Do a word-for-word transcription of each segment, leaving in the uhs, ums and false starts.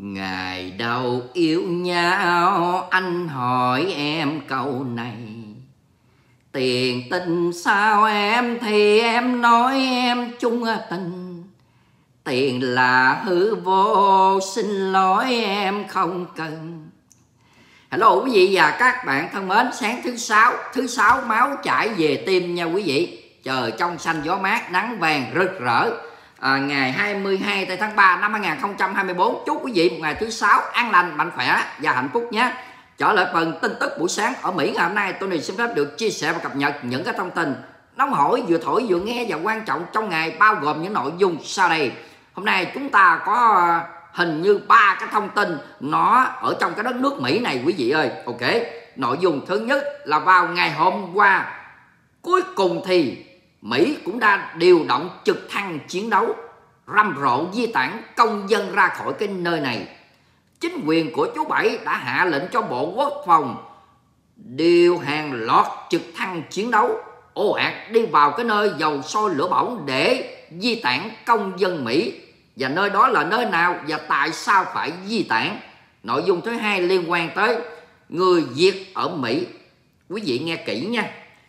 Ngày đầu yêu nhau anh hỏi em câu này, tiền tình sao em thì em nói em chung tình, tiền là hư vô xin lỗi em không cần. Hello quý vị và các bạn thân mến, sáng thứ sáu, thứ sáu máu chảy về tim nha quý vị. Trời trong xanh gió mát, nắng vàng rực rỡ. À, ngày hai mươi hai tháng ba năm hai nghìn không trăm hai mươi tư. Chúc quý vị một ngày thứ sáu an lành, mạnh khỏe và hạnh phúc nhé. Trở lại phần tin tức buổi sáng ở Mỹ ngày hôm nay, Tony xin phép được chia sẻ và cập nhật những cái thông tin nóng hổi vừa thổi vừa nghe và quan trọng trong ngày, bao gồm những nội dung sau đây. Hôm nay chúng ta có hình như ba cái thông tin nó ở trong cái đất nước Mỹ này quý vị ơi. Ok, nội dung thứ nhất là vào ngày hôm qua, cuối cùng thì Mỹ cũng đã điều động trực thăng chiến đấu rầm rộ di tản công dân ra khỏi cái nơi này. Chính quyền của chú Bảy đã hạ lệnh cho Bộ Quốc phòng điều hàng loạt trực thăng chiến đấu ồ ạt đi vào cái nơi dầu sôi lửa bỏng để di tản công dân Mỹ. Và nơi đó là nơi nào và tại sao phải di tản? Nội dung thứ hai liên quan tới người Việt ở Mỹ. Quý vị nghe kỹ nha.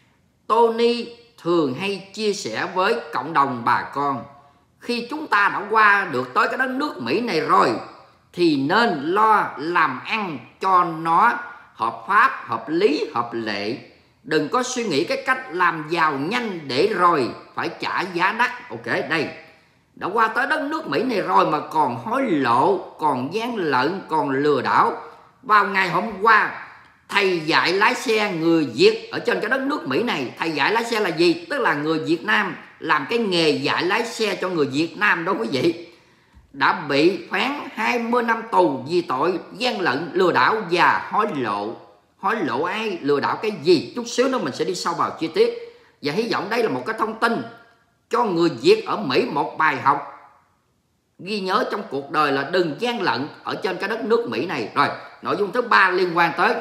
Tony thường hay chia sẻ với cộng đồng bà con, khi chúng ta đã qua được tới cái đất nước Mỹ này rồi thì nên lo làm ăn cho nó hợp pháp, hợp lý, hợp lệ. Đừng có suy nghĩ cái cách làm giàu nhanh để rồi phải trả giá đắt. Ok, đây, đã qua tới đất nước Mỹ này rồi mà còn hối lộ, còn gian lận, còn lừa đảo. Vào ngày hôm qua, thầy dạy lái xe người Việt ở trên cái đất nước Mỹ này. Thầy dạy lái xe là gì? Tức là người Việt Nam làm cái nghề dạy lái xe cho người Việt Nam đó quý vị, đã bị phán hai mươi năm tù vì tội gian lận, lừa đảo và hối lộ. Hối lộ ai? Lừa đảo cái gì? Chút xíu nữa mình sẽ đi sâu vào chi tiết. Và hy vọng đây là một cái thông tin cho người Việt ở Mỹ, một bài học ghi nhớ trong cuộc đời là đừng gian lận ở trên cái đất nước Mỹ này. Rồi, nội dung thứ ba liên quan tới,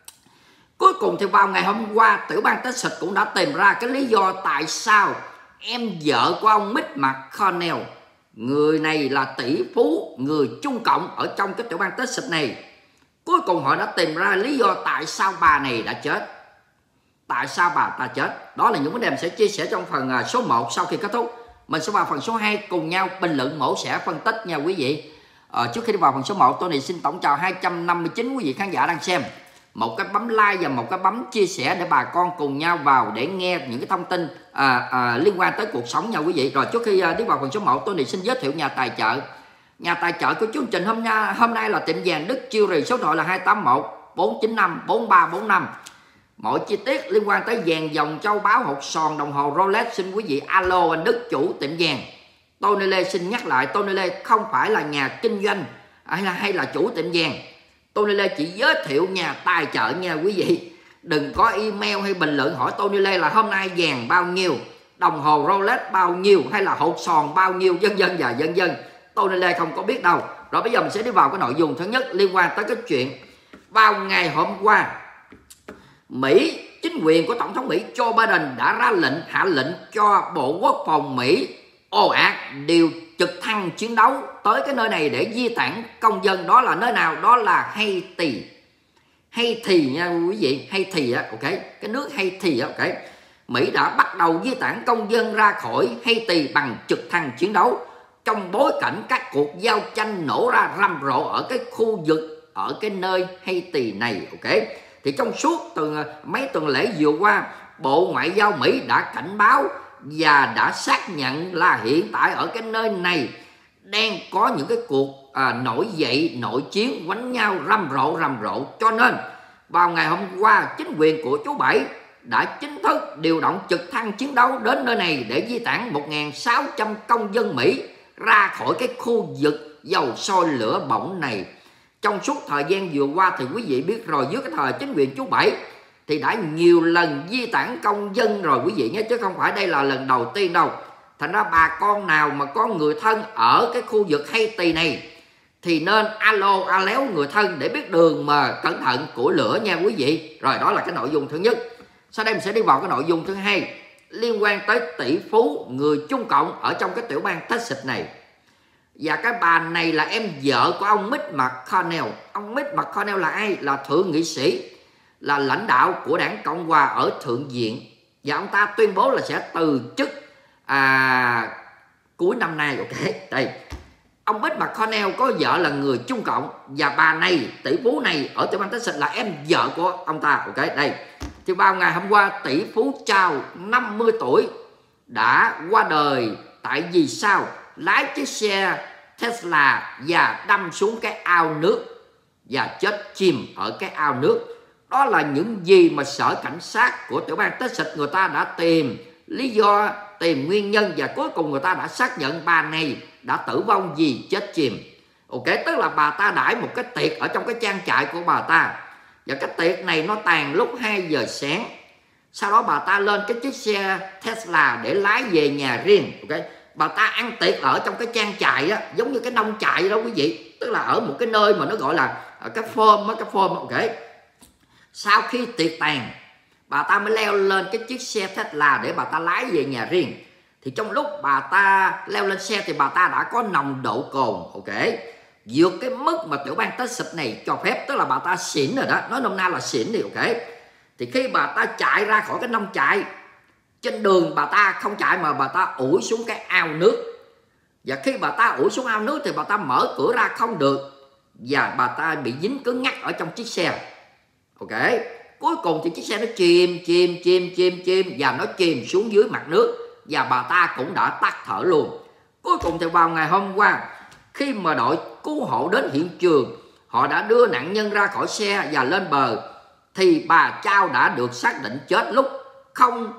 cuối cùng thì vào ngày hôm qua, tiểu bang Texas cũng đã tìm ra cái lý do tại sao em vợ của ông Mitch McConnell, người này là tỷ phú, người Trung Cộng ở trong cái tiểu bang Texas này, cuối cùng họ đã tìm ra lý do tại sao bà này đã chết. Tại sao bà ta chết? Đó là những vấn đề mình sẽ chia sẻ trong phần số một sau khi kết thúc. Mình sẽ vào phần số hai cùng nhau bình luận, mổ xẻ, phân tích nha quý vị. à, Trước khi đi vào phần số một, Tony xin tổng chào hai trăm năm mươi chín quý vị khán giả đang xem. Một cái bấm like và một cái bấm chia sẻ để bà con cùng nhau vào để nghe những cái thông tin à, à, liên quan tới cuộc sống nha quý vị. Rồi trước khi à, đi vào phần số một, Tony xin giới thiệu nhà tài trợ. Nhà tài trợ của chương trình hôm nay, hôm nay là tiệm vàng Đức Jewelry, số điện thoại là hai tám một bốn chín năm bốn ba bốn năm. Mọi chi tiết liên quan tới vàng, dòng, châu báu, hột sòn, đồng hồ Rolex xin quý vị alo anh Đức, chủ tiệm vàng. Tony Lê xin nhắc lại, Tony Lê không phải là nhà kinh doanh hay là, hay là chủ tiệm vàng. Tony Lê chỉ giới thiệu nhà tài trợ nha quý vị. Đừng có email hay bình luận hỏi Tony Lê là hôm nay vàng bao nhiêu, đồng hồ Rolex bao nhiêu, hay là hột sòn bao nhiêu, vân vân và vân vân. Tony Lê không có biết đâu. Rồi bây giờ mình sẽ đi vào cái nội dung thứ nhất liên quan tới cái chuyện vào ngày hôm qua, Mỹ, chính quyền của Tổng thống Mỹ Joe Biden đã ra lệnh, hạ lệnh cho Bộ Quốc phòng Mỹ ồ ạt điều trực thăng chiến đấu tới cái nơi này để di tản công dân. Đó là nơi nào? Đó là Haiti. Haiti nha quý vị, Haiti á, ok, cái nước Haiti á, ok. Mỹ đã bắt đầu di tản công dân ra khỏi Haiti bằng trực thăng chiến đấu trong bối cảnh các cuộc giao tranh nổ ra rầm rộ ở cái khu vực, ở cái nơi Haiti này, ok. Thì trong suốt từ mấy tuần lễ vừa qua, Bộ Ngoại giao Mỹ đã cảnh báo và đã xác nhận là hiện tại ở cái nơi này đang có những cái cuộc à, nổi dậy, nội chiến, quánh nhau rầm rộ rầm rộ. Cho nên vào ngày hôm qua, chính quyền của chú Bảy đã chính thức điều động trực thăng chiến đấu đến nơi này để di tản một nghìn sáu trăm công dân Mỹ ra khỏi cái khu vực dầu sôi lửa bỏng này. Trong suốt thời gian vừa qua thì quý vị biết rồi, dưới cái thời chính quyền chú Bảy thì đã nhiều lần di tản công dân rồi quý vị nhé, chứ không phải đây là lần đầu tiên đâu. Thành ra bà con nào mà có người thân ở cái khu vực Haiti này thì nên alo aléo người thân để biết đường mà cẩn thận của lửa nha quý vị. Rồi đó là cái nội dung thứ nhất. Sau đây mình sẽ đi vào cái nội dung thứ hai liên quan tới tỷ phú người Trung Cộng ở trong cái tiểu bang Texas này. Và cái bà này là em vợ của ông Mitch McConnell. Ông Mitch McConnell là ai? Là thượng nghị sĩ, là lãnh đạo của đảng Cộng hòa ở Thượng viện. Và ông ta tuyên bố là sẽ từ chức à, cuối năm nay. Ok, đây. Ông Mitch McConnell có vợ là người Trung Cộng, và bà này, tỷ phú này ở tiểu bang Texas là em vợ của ông ta. Ok, đây. Thì vào ngày hôm qua, tỷ phú Charles năm mươi tuổi đã qua đời tại vì sao? Lái chiếc xe Tesla và đâm xuống cái ao nước và chết chìm ở cái ao nước. Đó là những gì mà sở cảnh sát của tiểu bang Texas người ta đã tìm lý do, tìm nguyên nhân, và cuối cùng người ta đã xác nhận bà này đã tử vong vì chết chìm. Ok, tức là bà ta đãi một cái tiệc ở trong cái trang trại của bà ta, và cái tiệc này nó tàn lúc hai giờ sáng. Sau đó bà ta lên cái chiếc xe Tesla để lái về nhà riêng. Ok, bà ta ăn tiệc ở trong cái trang trại đó, giống như cái nông trại đó quý vị, tức là ở một cái nơi mà nó gọi là cái farm á, cái farm. Ok, sau khi tiệc tàn, bà ta mới leo lên cái chiếc xe Tesla để bà ta lái về nhà riêng. Thì trong lúc bà ta leo lên xe thì bà ta đã có nồng độ cồn, ok, vượt cái mức mà tiểu bang Texas này cho phép, tức là bà ta xỉn rồi đó, nói nôm na là xỉn đi. Ok, thì khi bà ta chạy ra khỏi cái nông trại, trên đường bà ta không chạy mà bà ta ủi xuống cái ao nước. Và khi bà ta ủi xuống ao nước thì bà ta mở cửa ra không được, và bà ta bị dính cứng ngắc ở trong chiếc xe. Ok, cuối cùng thì chiếc xe nó chìm chìm chìm chìm chìm và nó chìm xuống dưới mặt nước, và bà ta cũng đã tắt thở luôn. Cuối cùng thì vào ngày hôm qua, khi mà đội cứu hộ đến hiện trường, họ đã đưa nạn nhân ra khỏi xe và lên bờ, thì bà Chao đã được xác định chết lúc không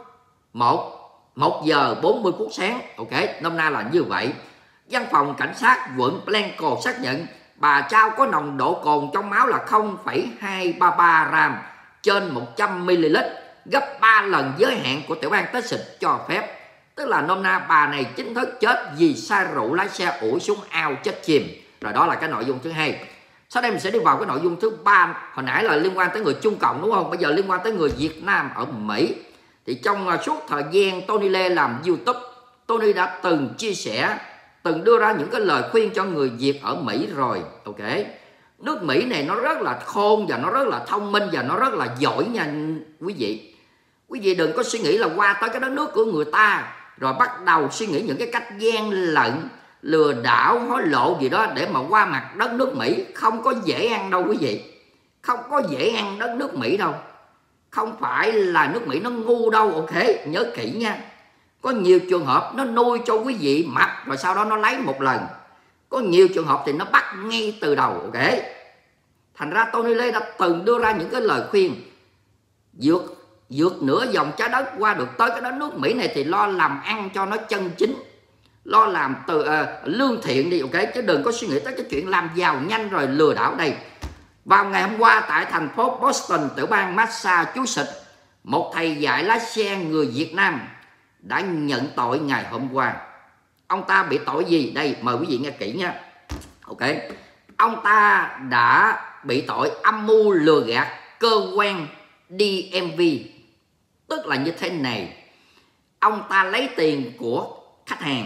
một giờ bốn mươi phút sáng. Ok, nôm na là như vậy. Văn phòng cảnh sát quận Blanco xác nhận bà Chao có nồng độ cồn trong máu là không phẩy hai ba ba gram trên một trăm mi li lít, gấp ba lần giới hạn của tiểu bang Texas cho phép. Tức là nôm na bà này chính thức chết vì say rượu lái xe ủi xuống ao chết chìm. Rồi đó là cái nội dung thứ hai. Sau đây mình sẽ đi vào cái nội dung thứ ba. Hồi nãy là liên quan tới người Trung Cộng đúng không? Bây giờ liên quan tới người Việt Nam ở Mỹ. Thì trong suốt thời gian Tony Lê làm YouTube, Tony đã từng chia sẻ, từng đưa ra những cái lời khuyên cho người Việt ở Mỹ rồi. Ok, nước Mỹ này nó rất là khôn và nó rất là thông minh và nó rất là giỏi nha quý vị. Quý vị đừng có suy nghĩ là qua tới cái đất nước của người ta rồi bắt đầu suy nghĩ những cái cách gian lận, lừa đảo, hối lộ gì đó để mà qua mặt đất nước Mỹ. Không có dễ ăn đâu quý vị, không có dễ ăn đất nước Mỹ đâu. Không phải là nước Mỹ nó ngu đâu. Ok, nhớ kỹ nha. Có nhiều trường hợp nó nuôi cho quý vị mập rồi sau đó nó lấy một lần. Có nhiều trường hợp thì nó bắt ngay từ đầu. Ok, thành ra Tony Lê đã từng đưa ra những cái lời khuyên vượt vượt nửa vòng trái đất qua được tới cái đất nước Mỹ này thì lo làm ăn cho nó chân chính, lo làm từ uh, lương thiện đi. Ok, chứ đừng có suy nghĩ tới cái chuyện làm giàu nhanh rồi lừa đảo. Đây, vào ngày hôm qua tại thành phố Boston, tiểu bang Massachusetts, một thầy dạy lái xe người Việt Nam đã nhận tội ngày hôm qua. Ông ta bị tội gì? Đây, mời quý vị nghe kỹ nha. Ok, ông ta đã bị tội âm mưu lừa gạt cơ quan đê em vê. Tức là như thế này, ông ta lấy tiền của khách hàng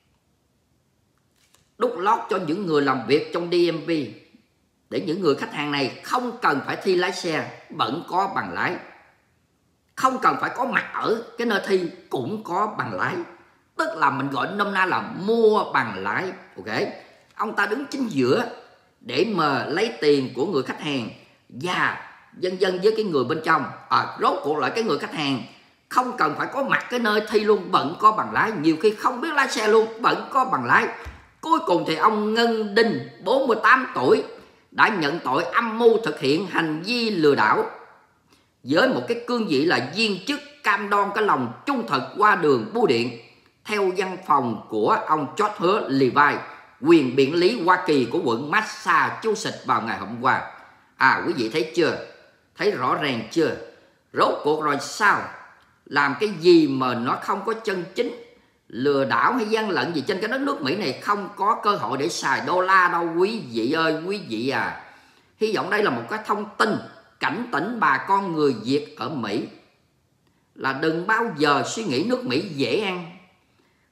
đút lót cho những người làm việc trong đê em vê để những người khách hàng này không cần phải thi lái xe, vẫn có bằng lái. Không cần phải có mặt ở cái nơi thi cũng có bằng lái. Tức là mình gọi nôm na là mua bằng lái. Ok, ông ta đứng chính giữa để mà lấy tiền của người khách hàng và dân dân với cái người bên trong. À, rốt cuộc lại cái người khách hàng không cần phải có mặt cái nơi thi luôn, vẫn có bằng lái. Nhiều khi không biết lái xe luôn, vẫn có bằng lái. Cuối cùng thì ông Ngân Đinh, bốn mươi tám tuổi, đã nhận tội âm mưu thực hiện hành vi lừa đảo với một cái cương vị là viên chức cam đoan cái lòng trung thực qua đường bưu điện, theo văn phòng của ông George Hứa Levi, quyền biện lý Hoa Kỳ của quận Massachusetts vào ngày hôm qua. À, quý vị thấy chưa? Thấy rõ ràng chưa? Rốt cuộc rồi sao? Làm cái gì mà nó không có chân chính, lừa đảo hay gian lận gì trên cái đất nước Mỹ này, không có cơ hội để xài đô la đâu quý vị ơi, quý vị à. Hy vọng đây là một cái thông tin cảnh tỉnh bà con người Việt ở Mỹ là đừng bao giờ suy nghĩ nước Mỹ dễ ăn,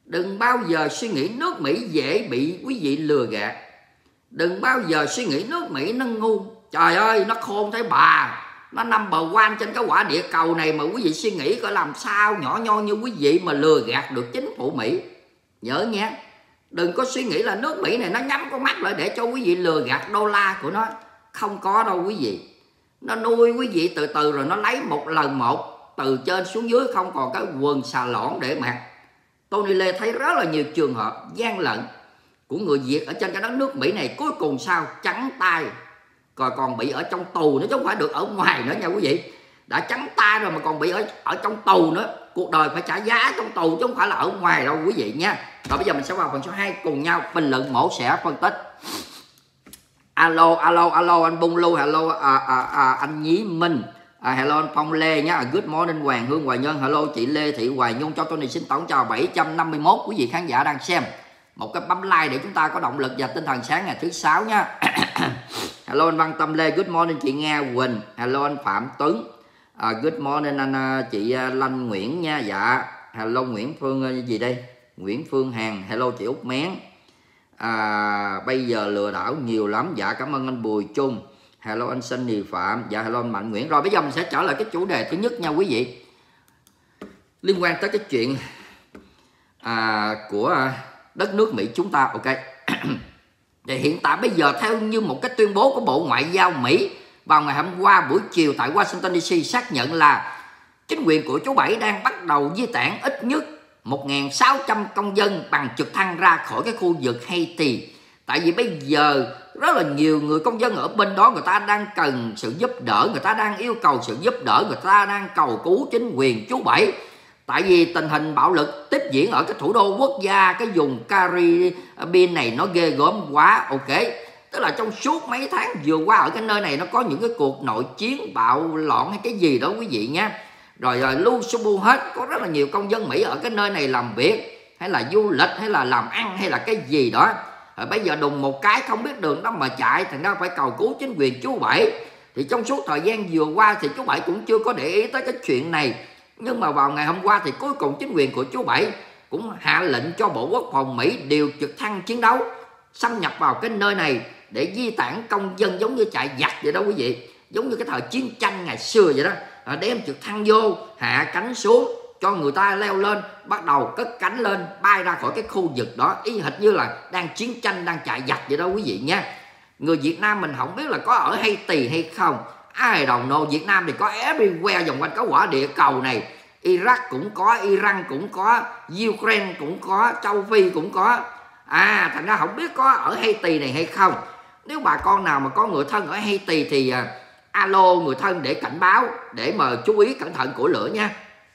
Đừng bao giờ suy nghĩ nước Mỹ dễ bị quý vị lừa gạt. Đừng bao giờ suy nghĩ nước Mỹ nó ngu. Trời ơi, nó khôn thấy bà. Nó number one trên cái quả địa cầu này mà quý vị suy nghĩ coi làm sao nhỏ nhoi như quý vị mà lừa gạt được chính phủ Mỹ. Nhớ nhé. Đừng có suy nghĩ là nước Mỹ này nó nhắm con mắt lại để cho quý vị lừa gạt đô la của nó. Không có đâu quý vị. Nó nuôi quý vị từ từ rồi nó lấy một lần một, từ trên xuống dưới không còn cái quần xà lõn để mặc. Tony Lê thấy rất là nhiều trường hợp gian lận của người Việt ở trên cái đất nước Mỹ này, cuối cùng sao trắng tay, còn còn bị ở trong tù nữa chứ không phải được ở ngoài nữa nha quý vị. Đã trắng tay rồi mà còn bị ở ở trong tù nữa, cuộc đời phải trả giá trong tù chứ không phải là ở ngoài đâu quý vị nha. Rồi bây giờ mình sẽ vào phần số hai cùng nhau bình luận mổ xẻ phân tích. Alo alo alo anh Bung Lưu, hello à, à, à, anh Nhí Minh, à, hello anh Phong Lê nhá, good morning Hoàng Hương Hoài Nhân, hello chị Lê Thị Hoài Nhung, cho Tony xin tổng chào bảy trăm năm mươi mốt quý vị khán giả đang xem. Một cái bấm like để chúng ta có động lực và tinh thần sáng ngày thứ sáu nha. Hello anh Văn Tâm Lê, good morning chị Nga Quỳnh, hello anh Phạm Tuấn, à, good morning anh chị Lanh Nguyễn nha, dạ, hello Nguyễn Phương gì đây, Nguyễn Phương Hằng, hello chị Út Mén. À, bây giờ lừa đảo nhiều lắm, dạ cảm ơn anh Bùi Trung, hello anh Sunny Phạm, dạ hello anh Mạnh Nguyễn. Rồi bây giờ mình sẽ trở lại cái chủ đề thứ nhất nha quý vị, liên quan tới cái chuyện à, của đất nước Mỹ chúng ta. Ok. Thì hiện tại bây giờ theo như một cái tuyên bố của Bộ Ngoại giao Mỹ vào ngày hôm qua buổi chiều tại Washington đê xê xác nhận là chính quyền của chú Bảy đang bắt đầu di tản ít nhất một nghìn sáu trăm công dân bằng trực thăng ra khỏi cái khu vực Haiti. Tại vì bây giờ rất là nhiều người công dân ở bên đó, người ta đang cần sự giúp đỡ, người ta đang yêu cầu sự giúp đỡ, người ta đang cầu cứu chính quyền chú Bảy. Tại vì tình hình bạo lực tiếp diễn ở cái thủ đô quốc gia, cái vùng Caribbean này nó ghê gớm quá. Ok, tức là trong suốt mấy tháng vừa qua ở cái nơi này nó có những cái cuộc nội chiến bạo loạn hay cái gì đó quý vị nha. Rồi, rồi lưu su hết, có rất là nhiều công dân Mỹ ở cái nơi này làm việc hay là du lịch hay là làm ăn hay là cái gì đó. Rồi bây giờ đùng một cái không biết đường đâu mà chạy, thành ra phải cầu cứu chính quyền chú Bảy. Thì trong suốt thời gian vừa qua thì chú Bảy cũng chưa có để ý tới cái chuyện này. Nhưng mà vào ngày hôm qua thì cuối cùng chính quyền của chú Bảy cũng hạ lệnh cho Bộ Quốc phòng Mỹ điều trực thăng chiến đấu xâm nhập vào cái nơi này để di tản công dân, giống như chạy giặc vậy đó quý vị, giống như cái thời chiến tranh ngày xưa vậy đó. Đem trực thăng vô, hạ cánh xuống cho người ta leo lên, bắt đầu cất cánh lên bay ra khỏi cái khu vực đó, y hệt như là đang chiến tranh, đang chạy giặc vậy đó quý vị nha. Người Việt Nam mình không biết là có ở Haiti hay không, ai đồng nô. Việt Nam thì có everywhere vòng quanh cái quả địa cầu này. Iraq cũng có, Iran cũng có, Ukraine cũng có, châu Phi cũng có. À, thành ra không biết có ở Haiti này hay không. Nếu bà con nào mà có người thân ở Haiti thì uh, alo người thân để cảnh báo, để mà chú ý cẩn thận của lửa nha.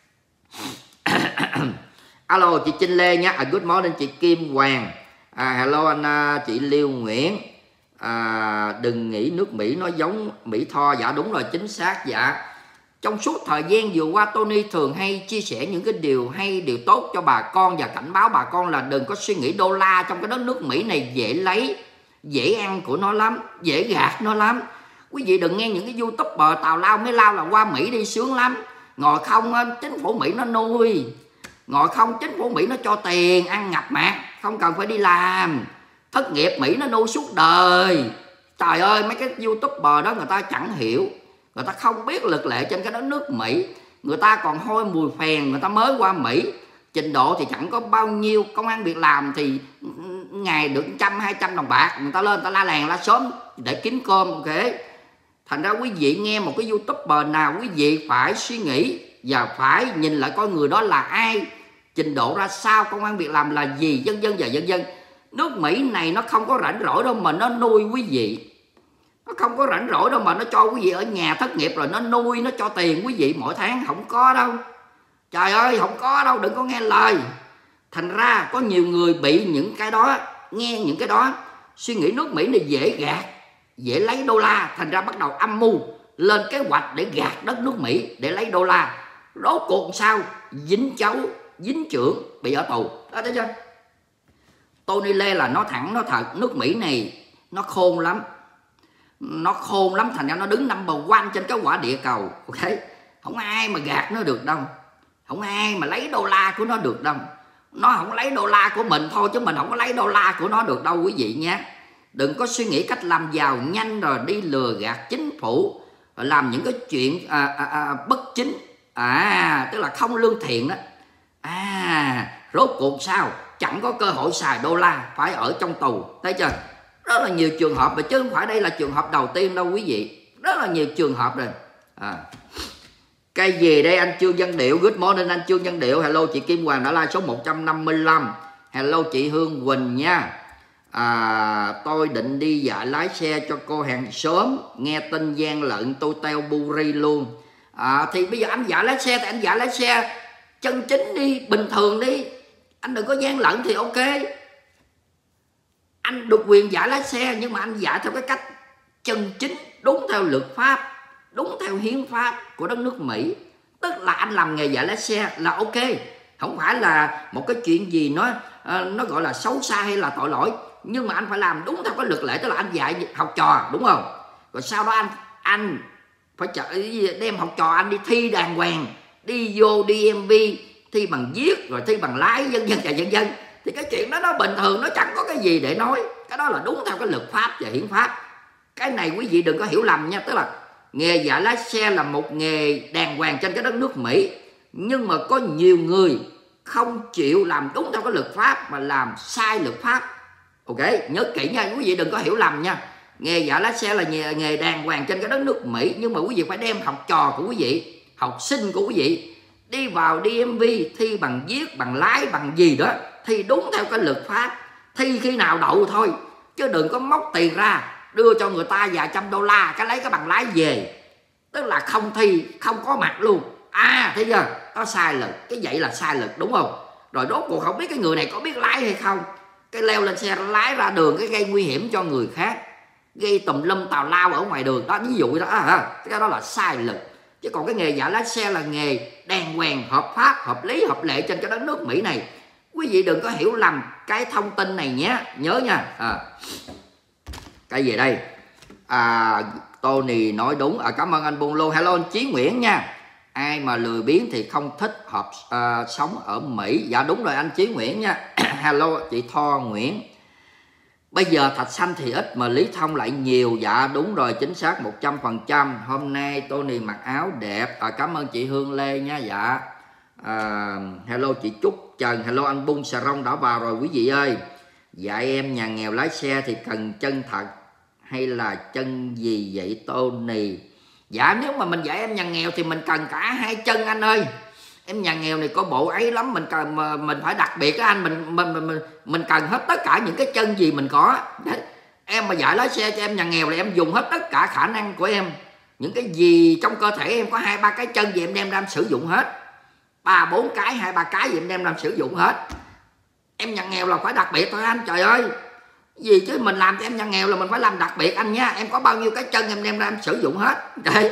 Alo chị Trinh Lê nha, à, good morning chị Kim Hoàng, à, hello anh uh, chị Liêu Nguyễn. À, đừng nghĩ nước Mỹ nó giống Mỹ Tho. Dạ đúng rồi, chính xác. Dạ trong suốt thời gian vừa qua Tony thường hay chia sẻ những cái điều hay, điều tốt cho bà con và cảnh báo bà con là đừng có suy nghĩ đô la trong cái đất nước Mỹ này dễ lấy, dễ ăn của nó lắm, dễ gạt nó lắm. Quý vị đừng nghe những cái youtuber tào lao mới lao là qua Mỹ đi sướng lắm. Ngồi không chính phủ Mỹ nó nuôi, ngồi không chính phủ Mỹ nó cho tiền ăn ngập mạt, không cần phải đi làm. Thất nghiệp Mỹ nó nuôi suốt đời. Trời ơi, mấy cái youtuber đó người ta chẳng hiểu, người ta không biết luật lệ trên cái đất nước Mỹ. Người ta còn hôi mùi phèn, người ta mới qua Mỹ, trình độ thì chẳng có bao nhiêu, công ăn việc làm thì ngày được trăm hai trăm đồng bạc, người ta lên người ta la làng la xóm để kiếm cơm. Ok, thành ra quý vị nghe một cái youtuber nào quý vị phải suy nghĩ và phải nhìn lại coi người đó là ai, trình độ ra sao, công ăn việc làm là gì, vân vân và vân vân. Nước Mỹ này nó không có rảnh rỗi đâu mà nó nuôi quý vị. Nó không có rảnh rỗi đâu mà nó cho quý vị ở nhà thất nghiệp rồi nó nuôi, nó cho tiền quý vị mỗi tháng. Không có đâu. Trời ơi, không có đâu, đừng có nghe lời. Thành ra có nhiều người bị những cái đó, nghe những cái đó, suy nghĩ nước Mỹ này dễ gạt, dễ lấy đô la, thành ra bắt đầu âm mưu lên kế hoạch để gạt đất nước Mỹ để lấy đô la. Rốt cuộc sao? Dính cháu, dính trưởng, bị ở tù. Đó, thấy chưa? Tony Lê là nó thẳng, nó thật, nước Mỹ này nó khôn lắm. Nó khôn lắm, thành ra nó đứng number one trên cái quả địa cầu. Ok, không ai mà gạt nó được đâu, không ai mà lấy đô la của nó được đâu. Nó không lấy đô la của mình thôi, chứ mình không có lấy đô la của nó được đâu quý vị nha. Đừng có suy nghĩ cách làm giàu nhanh rồi đi lừa gạt chính phủ, rồi làm những cái chuyện à, à, à, bất chính, à tức là không lương thiện đó. À rốt cuộc sao? Chẳng có cơ hội xài đô la, phải ở trong tù. Thấy chưa? Rất là nhiều trường hợp, mà chứ không phải đây là trường hợp đầu tiên đâu quý vị. Rất là nhiều trường hợp rồi. À. Cái gì đây anh Trương Văn Điệu? Good morning anh Trương Văn Điệu. Hello chị Kim Hoàng đã like số một trăm năm mươi lăm. Hello chị Hương Quỳnh nha. À, tôi định đi dạy lái xe cho cô hàng xóm, nghe tin gian lận tôi teo buri luôn. À, thì bây giờ anh dạy lái xe thì anh dạy lái xe chân chính đi, bình thường đi, anh đừng có gian lận thì ok. Anh được quyền dạy lái xe, nhưng mà anh dạy theo cái cách chân chính, đúng theo luật pháp, đúng theo hiến pháp của đất nước Mỹ. Tức là anh làm nghề dạy lái xe là ok, không phải là một cái chuyện gì nó nó gọi là xấu xa hay là tội lỗi, nhưng mà anh phải làm đúng theo cái luật lệ. Tức là anh dạy học trò, đúng không? Rồi sau đó anh anh phải đem học trò anh đi thi đàng hoàng, đi vô đi em vê, thi bằng viết, rồi thi bằng lái, vân vân và vân vân. Thì cái chuyện đó nó bình thường, nó chẳng có cái gì để nói. Cái đó là đúng theo cái luật pháp và hiến pháp. Cái này quý vị đừng có hiểu lầm nha. Tức là nghề dạy lái xe là một nghề đàng hoàng trên cái đất nước Mỹ, nhưng mà có nhiều người không chịu làm đúng theo cái luật pháp mà làm sai luật pháp. Ok, nhớ kỹ nha, quý vị đừng có hiểu lầm nha. Nghề dạy lái xe là nghề, nghề đàng hoàng trên cái đất nước Mỹ, nhưng mà quý vị phải đem học trò của quý vị, học sinh của quý vị đi vào đê em vê, thi bằng viết, bằng lái, bằng gì đó, thi đúng theo cái luật pháp, thi khi nào đậu thôi, chứ đừng có móc tiền ra đưa cho người ta vài trăm đô la cái lấy cái bằng lái về. Tức là không thi, không có mặt luôn. À thấy chưa, có sai luật, cái vậy là sai luật, đúng không? Rồi rốt cuộc không biết cái người này có biết lái hay không, cái leo lên xe lái ra đường cái gây nguy hiểm cho người khác, gây tùm lum tào lao ở ngoài đường đó, ví dụ đó à, cái đó là sai luật. Chứ còn cái nghề dạy lái xe là nghề đàng hoàng, hợp pháp, hợp lý, hợp lệ trên cái đất nước Mỹ này. Quý vị đừng có hiểu lầm cái thông tin này nhé, nhớ nha. À, cái gì đây? À, Tony nói đúng. À, cảm ơn anh Buôn Lô. Hello anh Chí Nguyễn nha. Ai mà lười biếng thì không thích hợp à, sống ở Mỹ. Dạ đúng rồi anh Chí Nguyễn nha. Hello chị Tho Nguyễn. Bây giờ thạch xanh thì ít mà Lý Thông lại nhiều. Dạ đúng rồi, chính xác một trăm phần trăm. Hôm nay Tony mặc áo đẹp. À, cảm ơn chị Hương Lê nha. Dạ à, hello chị Trúc Trần. Hello anh Bung Xà Rông đã vào rồi quý vị ơi. Dạy em nhà nghèo lái xe thì cần chân thật hay là chân gì vậy Tony? Dạ nếu mà mình dạy em nhà nghèo thì mình cần cả hai chân anh ơi. Em nhà nghèo này có bộ ấy lắm, mình cần mà mình phải đặc biệt á anh, mình mình mình mình cần hết tất cả những cái chân gì mình có. Đấy. Em mà dạy lái xe cho em nhà nghèo là em dùng hết tất cả khả năng của em. Những cái gì trong cơ thể em có hai ba cái chân gì em đem ra em sử dụng hết. Ba bốn cái, hai ba cái gì em đem ra em sử dụng hết. Em nhà nghèo là phải đặc biệt thôi anh, trời ơi. Gì chứ mình làm cho em nhà nghèo là mình phải làm đặc biệt anh nha. Em có bao nhiêu cái chân em đem ra em sử dụng hết. Đấy.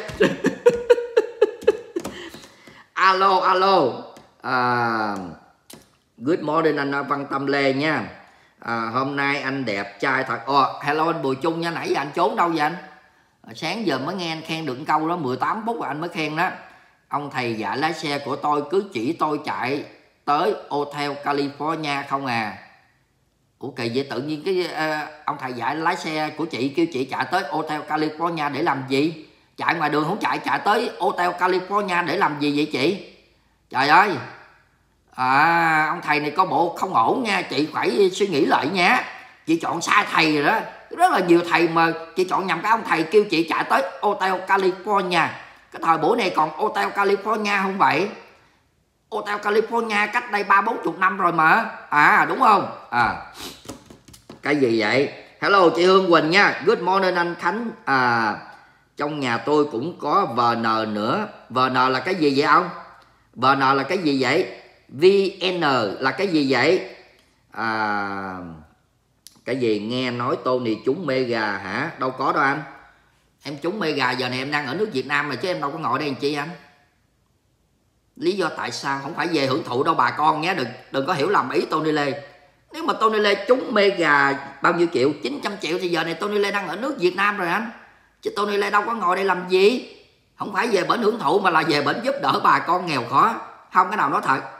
Alo alo à, good morning anh Văn Tâm Lê nha. À, hôm nay anh đẹp trai thật. Ồ, hello anh Bùi Trung nha. Nãy giờ anh trốn đâu vậy anh? À, sáng giờ mới nghe anh khen được câu đó, mười tám phút rồi anh mới khen đó. Ông thầy dạy lái xe của tôi cứ chỉ tôi chạy tới Hotel California không à. Ủa kỳ vậy, tự nhiên cái uh, ông thầy dạy lái xe của chị kêu chị chạy tới Hotel California để làm gì? Chạy ngoài đường không chạy, chạy tới Hotel California để làm gì vậy chị? Trời ơi. À, ông thầy này có bộ không ổn nha, chị phải suy nghĩ lại nha. Chị chọn sai thầy rồi đó. Rất là nhiều thầy mà chị chọn nhầm cái ông thầy kêu chị chạy tới Hotel California. Cái thời buổi này còn Hotel California không vậy? Hotel California cách đây ba bốn chục năm rồi mà. À đúng không? À, cái gì vậy? Hello chị Hương Quỳnh nha. Good morning anh Khánh. À, trong nhà tôi cũng có vê en nữa. vê en là cái gì vậy ông? vê en là cái gì vậy? vê en là cái gì vậy? À, cái gì nghe nói Tony trúng mega hả? Đâu có đâu anh. Em trúng mega giờ này em đang ở nước Việt Nam mà chứ em đâu có ngồi đây làm chi anh? Lý do tại sao? Không phải về hưởng thụ đâu bà con nhé. Đừng, đừng có hiểu lầm ý Tony Lê. Nếu mà Tony Lê trúng mega bao nhiêu triệu? chín trăm triệu thì giờ này Tony Lê đang ở nước Việt Nam rồi anh. Chứ Tony Lê đâu có ngồi đây làm gì. Không phải về bển hưởng thụ mà là về bển giúp đỡ bà con nghèo khó. Không, cái nào nói thật.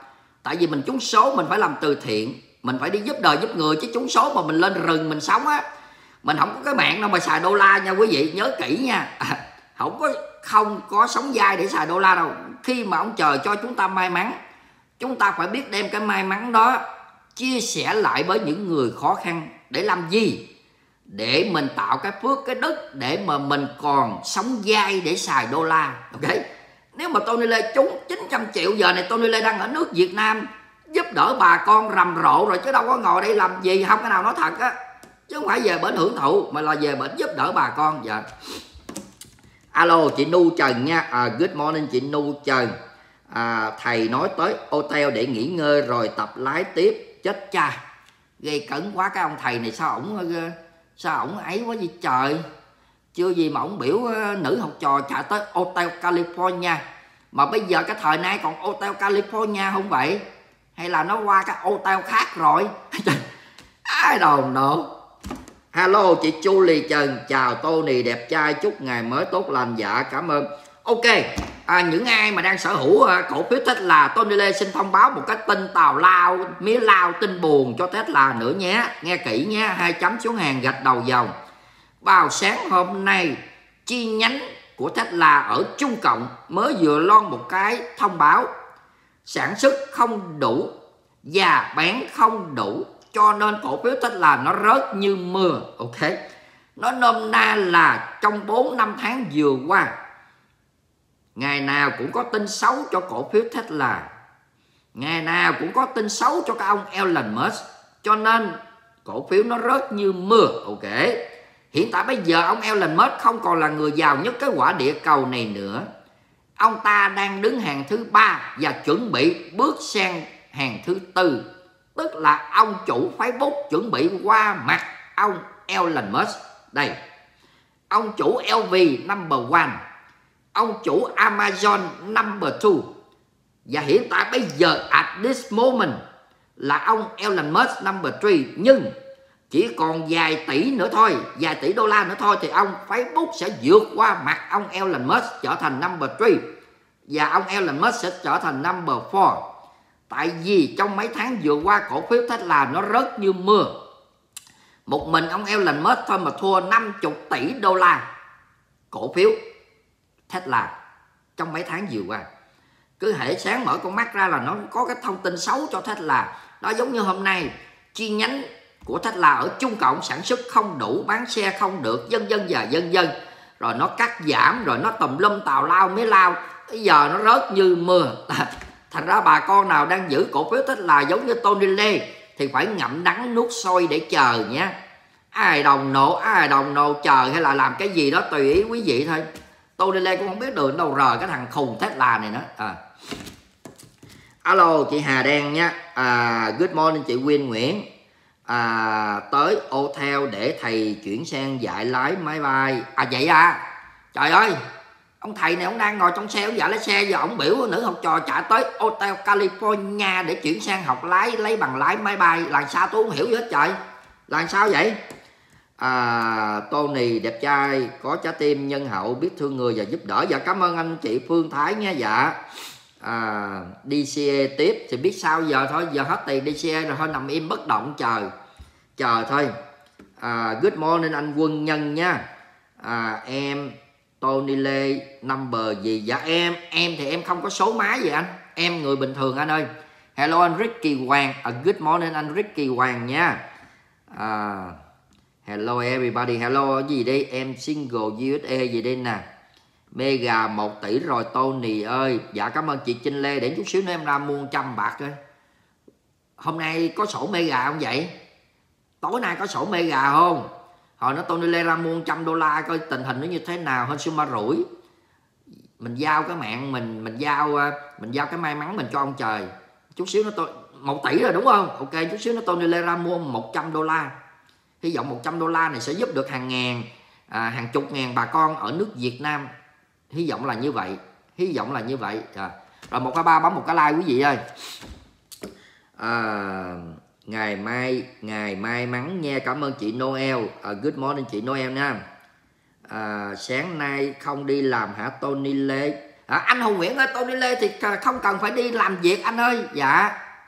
Tại vì mình trúng số mình phải làm từ thiện, mình phải đi giúp đời giúp người, chứ trúng số mà mình lên rừng mình sống á, mình không có cái mạng đâu mà xài đô la nha quý vị, nhớ kỹ nha. À, không có không có sống dai để xài đô la đâu. Khi mà ông trời cho chúng ta may mắn, chúng ta phải biết đem cái may mắn đó chia sẻ lại với những người khó khăn. Để làm gì? Để mình tạo cái phước cái đức để mà mình còn sống dai để xài đô la. Ok, nếu mà Tony Lê trúng chín trăm triệu, giờ này Tony Lê đang ở nước Việt Nam giúp đỡ bà con rầm rộ rồi, chứ đâu có ngồi đây làm gì. Không cái nào nói thật á, chứ không phải về bển hưởng thụ mà là về bển giúp đỡ bà con. Dạ. Alo chị Nu Trần nha. À, good morning chị Nu Trần. À, thầy nói tới hotel để nghỉ ngơi rồi tập lái tiếp. Chết cha, gây cấn quá. Cái ông thầy này sao ổng sao ổng ấy quá vậy trời. Chưa gì mà ổng biểu nữ học trò chạy tới Hotel California. Mà bây giờ cái thời nay còn Hotel California không vậy? Hay là nó qua cái hotel khác rồi? I don't know. Hello chị Julie Trần. Chào Tony đẹp trai, chúc ngày mới tốt lành. Dạ cảm ơn. Ok, à, những ai mà đang sở hữu uh, cổ phiếu Tesla, Tony Lê xin thông báo một cái tin tào lao, mía lao, tin buồn cho Tesla nữa nhé. Nghe kỹ nhé, hai chấm xuống hàng gạch đầu dòng. Vào sáng hôm nay, chi nhánh của Tesla ở Trung Cộng mới vừa loan một cái thông báo sản xuất không đủ và bán không đủ, cho nên cổ phiếu Tesla nó rớt như mưa. Ok, nó nôm na là trong bốn năm tháng vừa qua, ngày nào cũng có tin xấu cho cổ phiếu Tesla, ngày nào cũng có tin xấu cho cái ông Elon Musk, cho nên cổ phiếu nó rớt như mưa. Ok, hiện tại bây giờ ông Elon Musk không còn là người giàu nhất cái quả địa cầu này nữa. Ông ta đang đứng hàng thứ ba và chuẩn bị bước sang hàng thứ tư, tức là ông chủ Facebook chuẩn bị qua mặt ông Elon Musk. Đây, ông chủ lờ vê number one, ông chủ Amazon number two, và hiện tại bây giờ at this moment là ông Elon Musk number three. Nhưng chỉ còn vài tỷ nữa thôi, vài tỷ đô la nữa thôi thì ông Facebook sẽ vượt qua mặt ông Elon Musk trở thành number three, và ông Elon Musk sẽ trở thành number four. Tại vì trong mấy tháng vừa qua cổ phiếu Tesla nó rớt như mưa. Một mình ông Elon Musk thôi mà thua năm mươi tỷ đô la cổ phiếu Tesla trong mấy tháng vừa qua. Cứ hễ sáng mở con mắt ra là nó có cái thông tin xấu cho Tesla. Đó, giống như hôm nay chi nhánh của Tesla ở Trung Cộng sản xuất không đủ, bán xe không được, vân vân và vân vân. Rồi nó cắt giảm, rồi nó tùm lum tào lao mía lao. Bây giờ nó rớt như mưa. Thành ra bà con nào đang giữ cổ phiếu Tesla giống như Tony Lê thì phải ngậm đắng nuốt sôi để chờ nhé. Ai đồng nộ, ai đồng nộ chờ hay là làm cái gì đó tùy ý quý vị thôi. Tony Lê cũng không biết đường đâu rờ cái thằng khùng Tesla này nữa. À. Alo chị Hà Đen nhé. À, good morning chị Quyên Nguyễn. À, tới hotel để thầy chuyển sang dạy lái máy bay. À vậy à? Trời ơi, ông thầy này ông đang ngồi trong xe, ông dạy lái xe, giờ ông biểu nữ học trò chạy tới Hotel California để chuyển sang học lái, lấy bằng lái máy bay. Làm sao tôi không hiểu gì hết trời. Làm sao vậy? À, Tony đẹp trai, có trái tim nhân hậu, biết thương người và giúp đỡ. Dạ cảm ơn anh chị Phương Thái nha. Dạ. À, đê xê a tiếp thì biết sao giờ thôi, giờ hết tiền đê xê a rồi thôi, nằm im bất động chờ chờ thôi. À, good morning anh Quân Nhân nha. À, em Tony Lê number gì? Dạ em em thì em không có số máy gì anh, em người bình thường anh ơi. Hello anh Ricky Hoàng. À, good morning anh Ricky Hoàng nha. À, hello everybody. Hello gì đây em single u ét a gì đây nè. Mega một tỷ rồi Tony ơi. Dạ cảm ơn chị Trinh Lê. Để chút xíu nữa em ra mua trăm bạc thôi. Hôm nay có sổ mega không vậy? Tối nay có sổ mega không? Hồi nó Tony Lê ra mua trăm đô la coi tình hình nó như thế nào. Hên xui ma rủi. Mình giao cái mạng mình mình giao mình giao cái may mắn mình cho ông trời. Chút xíu nó tôi một tỷ rồi đúng không? Ok, chút xíu nó Tony Lê ra mua một trăm đô la. Hy vọng một trăm đô la này sẽ giúp được hàng ngàn à, hàng chục ngàn bà con ở nước Việt Nam. Hy vọng là như vậy. Hy vọng là như vậy. À. Rồi một hai ba bấm một cái like quý vị ơi. À, ngày mai ngày may mắn nha. Cảm ơn chị Noel. À, good morning chị Noel nha. À, sáng nay không đi làm hả Tony Lê? À, anh Hùng Nguyễn ơi, Tony Lê thì không cần phải đi làm việc anh ơi. Dạ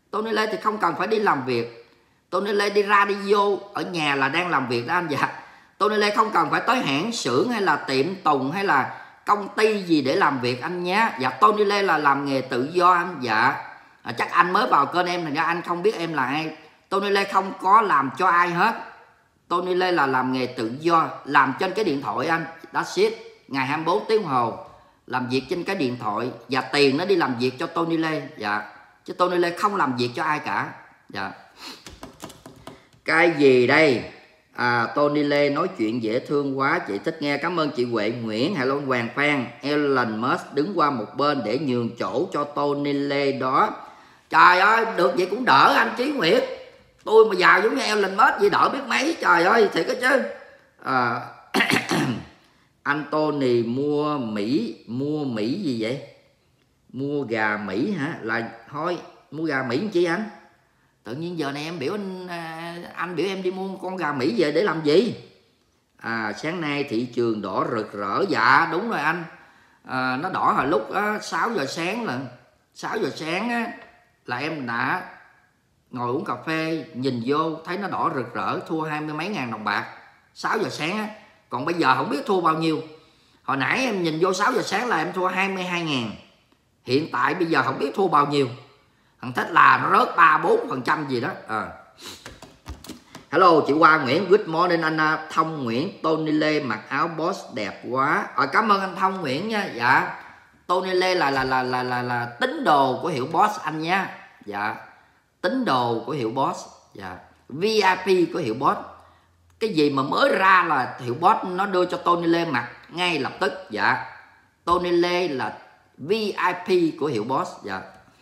Tony Lê thì không cần phải đi làm việc. Tony Lê đi radio ở nhà là đang làm việc đó anh. Dạ. Tony Lê không cần phải tới hãng xưởng hay là tiệm tùng hay là công ty gì để làm việc anh nhé. Dạ, Tony Lê là làm nghề tự do anh. Dạ. À, chắc anh mới vào kênh em thành ra anh không biết em là ai. Tony Lê không có làm cho ai hết. Tony Lê là làm nghề tự do, làm trên cái điện thoại anh. That's it. Ngày hai mươi bốn tiếng đồng hồ làm việc trên cái điện thoại và tiền nó đi làm việc cho Tony Lê. Dạ. Chứ Tony Lê không làm việc cho ai cả. Dạ. Cái gì đây? À, Tony Lê nói chuyện dễ thương quá, chị thích nghe. Cảm ơn chị Huệ Nguyễn. Hello Hoàng Phan. Elon Musk đứng qua một bên để nhường chỗ cho Tony Lê đó. Trời ơi, được vậy cũng đỡ anh Chí Nguyệt. Tôi mà giàu giống như Elon Musk vậy đỡ biết mấy. Trời ơi, thiệt đó chứ. À, anh Tony mua Mỹ, mua Mỹ gì vậy? Mua gà Mỹ hả? Là thôi, mua gà Mỹ làm chi anh? Tự nhiên giờ này em biểu anh, anh biểu em đi mua con gà Mỹ về để làm gì? À, sáng nay thị trường đỏ rực rỡ. Dạ đúng rồi anh. À, nó đỏ hồi lúc á, sáu giờ sáng là sáu giờ sáng á, là em đã ngồi uống cà phê nhìn vô thấy nó đỏ rực rỡ, thua hai mươi mấy ngàn đồng bạc sáu giờ sáng á. Còn bây giờ không biết thua bao nhiêu. Hồi nãy em nhìn vô sáu giờ sáng là em thua hai mươi hai ngàn. Hiện tại bây giờ không biết thua bao nhiêu. Thằng thích là nó rớt ba bốn phần trăm gì đó. À. Hello chị Hoa Nguyễn. Good morning anh Thông Nguyễn. Tony Lê mặc áo boss đẹp quá. À, cảm ơn anh Thông Nguyễn nha. Dạ. Tony Lê là là là là là, là tín đồ của hiệu boss anh nha. Dạ. Tín đồ của hiệu boss. Dạ. vê i pê của hiệu boss. Cái gì mà mới ra là hiệu boss nó đưa cho Tony Lê mặc ngay lập tức. Dạ. Tony Lê là vê i pê của hiệu boss. Dạ.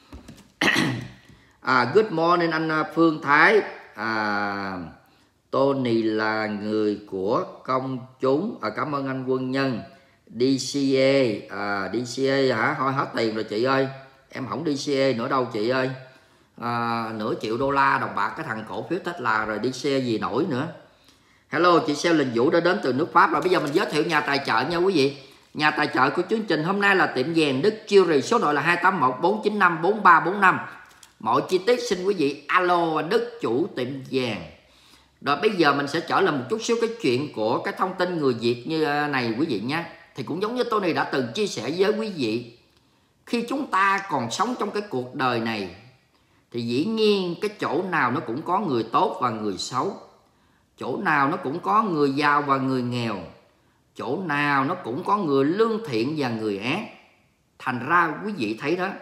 À, good morning anh Phương Thái. À, Tony là người của công chúng. À, cảm ơn anh Quân Nhân. đê xê a. À, đê xê a hả? Thôi hết tiền rồi chị ơi. Em không đê xê a nữa đâu chị ơi. À, nửa triệu đô la đồng bạc cái thằng cổ phiếu Tesla rồi, đê xê a gì nổi nữa. Hello chị Seo Linh Vũ đã đến từ nước Pháp. Rồi bây giờ mình giới thiệu nhà tài trợ nha quý vị. Nhà tài trợ của chương trình hôm nay là tiệm vàng Đức Jewelry, số điện là hai tám một bốn chín năm bốn ba bốn năm. Mọi chi tiết xin quý vị alo Đức chủ tiệm vàng. Rồi bây giờ mình sẽ trở lại một chút xíu cái chuyện của cái thông tin người Việt như này quý vị nhé. Thì cũng giống như Tony đã từng chia sẻ với quý vị, khi chúng ta còn sống trong cái cuộc đời này thì dĩ nhiên cái chỗ nào nó cũng có người tốt và người xấu. Chỗ nào nó cũng có người giàu và người nghèo. Chỗ nào nó cũng có người lương thiện và người ác. Thành ra quý vị thấy đó,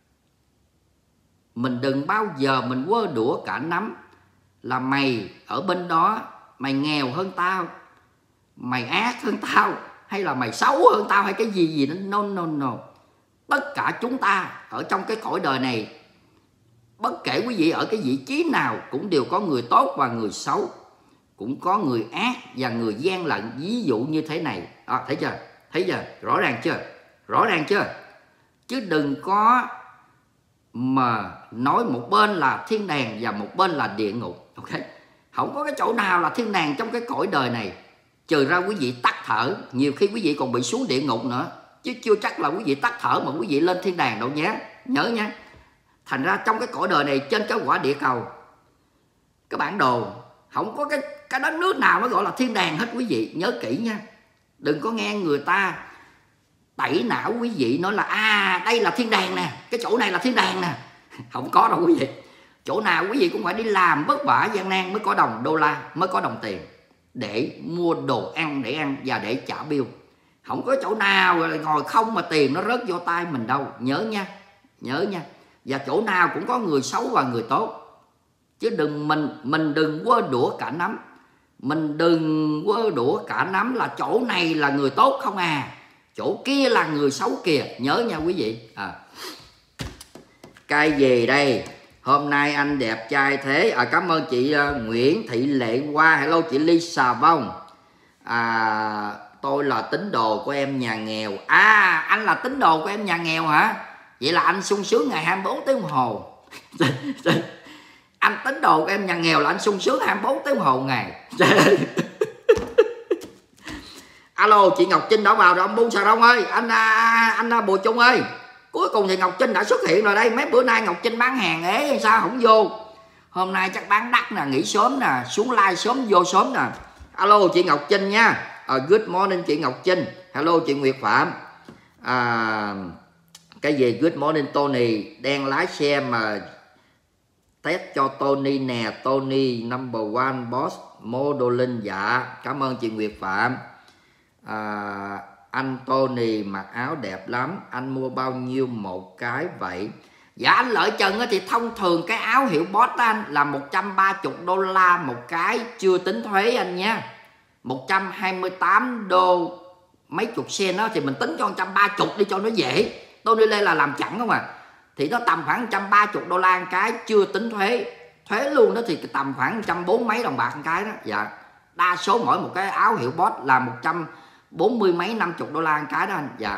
mình đừng bao giờ mình quơ đũa cả nắm là mày ở bên đó mày nghèo hơn tao, mày ác hơn tao, hay là mày xấu hơn tao, hay cái gì gì đó. No no no. Tất cả chúng ta ở trong cái cõi đời này, bất kể quý vị ở cái vị trí nào, cũng đều có người tốt và người xấu, cũng có người ác và người gian lận. Ví dụ như thế này à, thấy chưa, thấy chưa, rõ ràng chưa, rõ ràng chưa. Chứ đừng có mà nói một bên là thiên đàng và một bên là địa ngục. Ok, không có cái chỗ nào là thiên đàng trong cái cõi đời này, trừ ra quý vị tắt thở. Nhiều khi quý vị còn bị xuống địa ngục nữa, chứ chưa chắc là quý vị tắt thở mà quý vị lên thiên đàng đâu nhé, nhớ nha. Thành ra trong cái cõi đời này, trên cái quả địa cầu, cái bản đồ không có cái cái đất nước nào nó gọi là thiên đàng hết quý vị, nhớ kỹ nha. Đừng có nghe người ta tẩy não quý vị nói là à đây là thiên đàng nè, cái chỗ này là thiên đàng nè. Không có đâu quý vị. Chỗ nào quý vị cũng phải đi làm vất vả gian nan mới có đồng đô la, mới có đồng tiền để mua đồ ăn để ăn và để trả bill. Không có chỗ nào ngồi không mà tiền nó rớt vô tay mình đâu, nhớ nha, nhớ nha. Và chỗ nào cũng có người xấu và người tốt, chứ đừng mình mình đừng quơ đũa cả nắm. Mình đừng quơ đũa cả nắm là chỗ này là người tốt không à, chỗ kia là người xấu kìa, nhớ nha quý vị. À. Cái gì đây? Hôm nay anh đẹp trai thế. À, cảm ơn chị uh, Nguyễn Thị Lệ Hoa. Hello chị Ly Xà Vong. À, tôi là tín đồ của em nhà nghèo. À, anh là tín đồ của em nhà nghèo hả? Vậy là anh sung sướng ngày hai mươi bốn tiếng đồng hồ. Anh tín đồ của em nhà nghèo là anh sung sướng hai mươi bốn tiếng đồng hồ ngày. Alo chị Ngọc Trinh đã vào rồi, ông Bún Xà Rông ơi, anh anh, anh Bùi Trung ơi, Cuối cùng thì Ngọc Trinh đã xuất hiện rồi đây. Mấy bữa nay Ngọc Trinh bán hàng ế sao không vô. Hôm nay chắc bán đắt nè, nghỉ sớm nè, xuống live sớm vô sớm nè. Alo chị Ngọc Trinh nha. uh, Good morning chị Ngọc Trinh. Hello chị Nguyệt Phạm. à, Cái gì good morning Tony. Đang lái xe mà test cho Tony nè. Tony number one boss modeling. Dạ cảm ơn chị Nguyệt Phạm. à, Anh Tony mặc áo đẹp lắm. Anh mua bao nhiêu một cái vậy? Dạ anh Lợi Trần thì thông thường cái áo hiệu Boss anh là một trăm ba mươi đô la một cái, chưa tính thuế anh nha. Một trăm hai mươi tám đô mấy chục sen đó thì mình tính cho một trăm ba mươi đi cho nó dễ. Tony Lê là làm chẵn không à. Thì nó tầm khoảng một trăm ba mươi đô la một cái, chưa tính thuế. Thuế luôn đó thì tầm khoảng một trăm bốn mươi mấy đồng bạc một cái đó. Dạ. Đa số mỗi một cái áo hiệu Boss là một trăm bốn mươi mấy năm mươi đô la một cái đó anh. Dạ.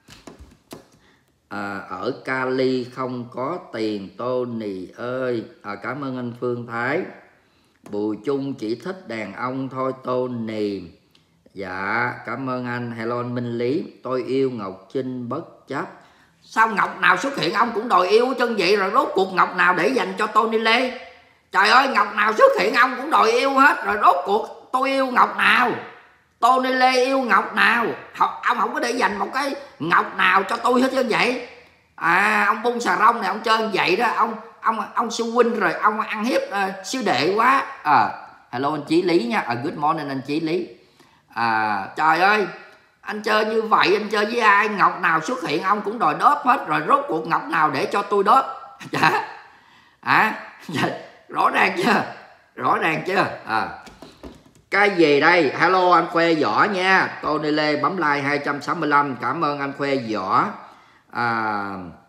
À, ở Cali không có tiền Tony ơi. À, cảm ơn anh Phương Thái. Bùi Chung chỉ thích đàn ông thôi Tony. Dạ cảm ơn anh. Hello anh Minh Lý. Tôi yêu Ngọc Trinh bất chấp. Sao Ngọc nào xuất hiện ông cũng đòi yêu chân vậy? Rồi rốt cuộc Ngọc nào để dành cho Tony Lê? Trời ơi, Ngọc nào xuất hiện ông cũng đòi yêu hết. Rồi rốt cuộc tôi yêu Ngọc nào? Tony Lê yêu Ngọc nào? Ông không có để dành một cái Ngọc nào cho tôi hết chứ vậy. À ông bung xà rong này ông chơi như vậy đó. Ông ông ông sư huynh rồi ông ăn hiếp uh, sư đệ quá. À, hello anh Chí Lý nha. À, good morning anh Chí Lý. À, trời ơi, anh chơi như vậy anh chơi với ai? Ngọc nào xuất hiện ông cũng đòi đớp hết. Rồi rốt cuộc Ngọc nào để cho tôi đớp? Dạ. À, rõ ràng chưa? Rõ ràng chưa? À. Cái gì đây? Hello anh Khoe Võ nha. Tony Lê bấm like hai trăm sáu mươi lăm. Cảm ơn anh Khoe Võ. À,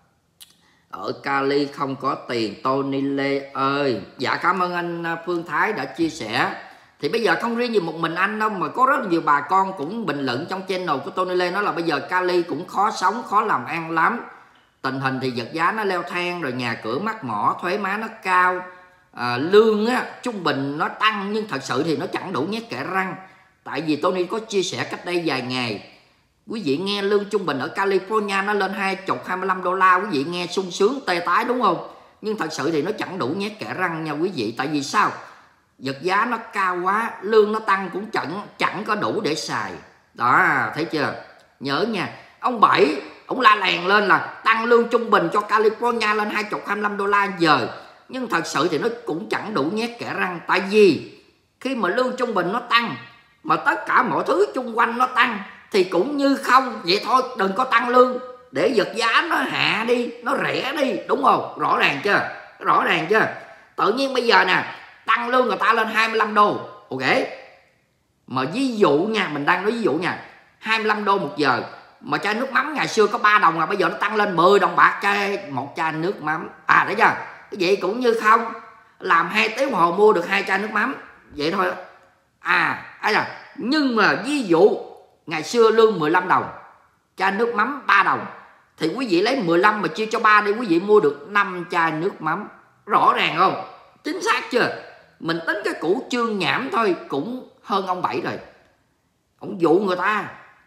ở Cali không có tiền Tony Lê ơi. Dạ cảm ơn anh Phương Thái đã chia sẻ. Thì bây giờ không riêng gì một mình anh đâu, mà có rất là nhiều bà con cũng bình luận trong channel của Tony Lê, nói là bây giờ Cali cũng khó sống, khó làm ăn lắm. Tình hình thì vật giá nó leo thang, rồi nhà cửa mắc mỏ, thuế má nó cao, à, lương á, trung bình nó tăng, nhưng thật sự thì nó chẳng đủ nhét kẽ răng. Tại vì Tony có chia sẻ cách đây vài ngày, quý vị nghe lương trung bình ở California nó lên hai mươi, hai mươi lăm đô la, quý vị nghe sung sướng tê tái đúng không? Nhưng thật sự thì nó chẳng đủ nhét kẽ răng nha quý vị. Tại vì sao? Vật giá nó cao quá, lương nó tăng cũng chẳng chẳng có đủ để xài. Đó, thấy chưa? Nhớ nha, ông Bảy, ông la làng lên là tăng lương trung bình cho California lên hai mươi, hai mươi lăm đô la giờ. Nhưng thật sự thì nó cũng chẳng đủ nhét kẽ răng. Tại vì khi mà lương trung bình nó tăng, mà tất cả mọi thứ chung quanh nó tăng, thì cũng như không. Vậy thôi, đừng có tăng lương để vật giá nó hạ đi, nó rẻ đi, đúng không? Rõ ràng chưa? Rõ ràng chưa? Tự nhiên bây giờ nè, tăng lương người ta lên hai mươi lăm đô, ok, mà ví dụ nha, mình đang nói ví dụ nha, hai mươi lăm đô một giờ, mà chai nước mắm ngày xưa có ba đồng là bây giờ nó tăng lên mười đồng bạc chai một chai nước mắm. À thấy chưa? Vậy cũng như không, làm hai tiếng đồng hồ mua được hai chai nước mắm, vậy thôi. À ấy là, nhưng mà ví dụ ngày xưa lương mười lăm đồng, chai nước mắm ba đồng, thì quý vị lấy mười lăm mà chia cho ba đi, quý vị mua được năm chai nước mắm. Rõ ràng không? Chính xác chưa? Mình tính cái củ chương nhảm thôi cũng hơn ông Bảy rồi. Ông dụ người ta,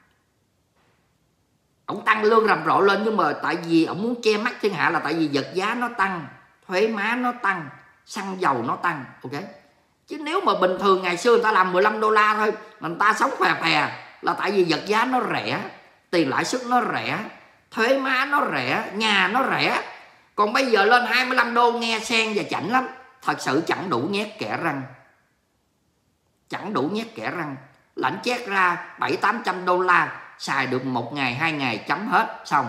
ông tăng lương rầm rộ lên, nhưng mà tại vì ông muốn che mắt thiên hạ là tại vì vật giá nó tăng, thuế má nó tăng, xăng dầu nó tăng, ok. Chứ nếu mà bình thường ngày xưa người ta làm mười lăm đô la thôi, người ta sống khè khè, là tại vì vật giá nó rẻ, tiền lãi suất nó rẻ, thuế má nó rẻ, nhà nó rẻ. Còn bây giờ lên hai mươi lăm đô nghe sen và chảnh lắm. Thật sự chẳng đủ nhét kẽ răng. Chẳng đủ nhét kẽ răng. Lãnh chét ra bảy tám trăm đô la, xài được một ngày, hai ngày chấm hết, xong.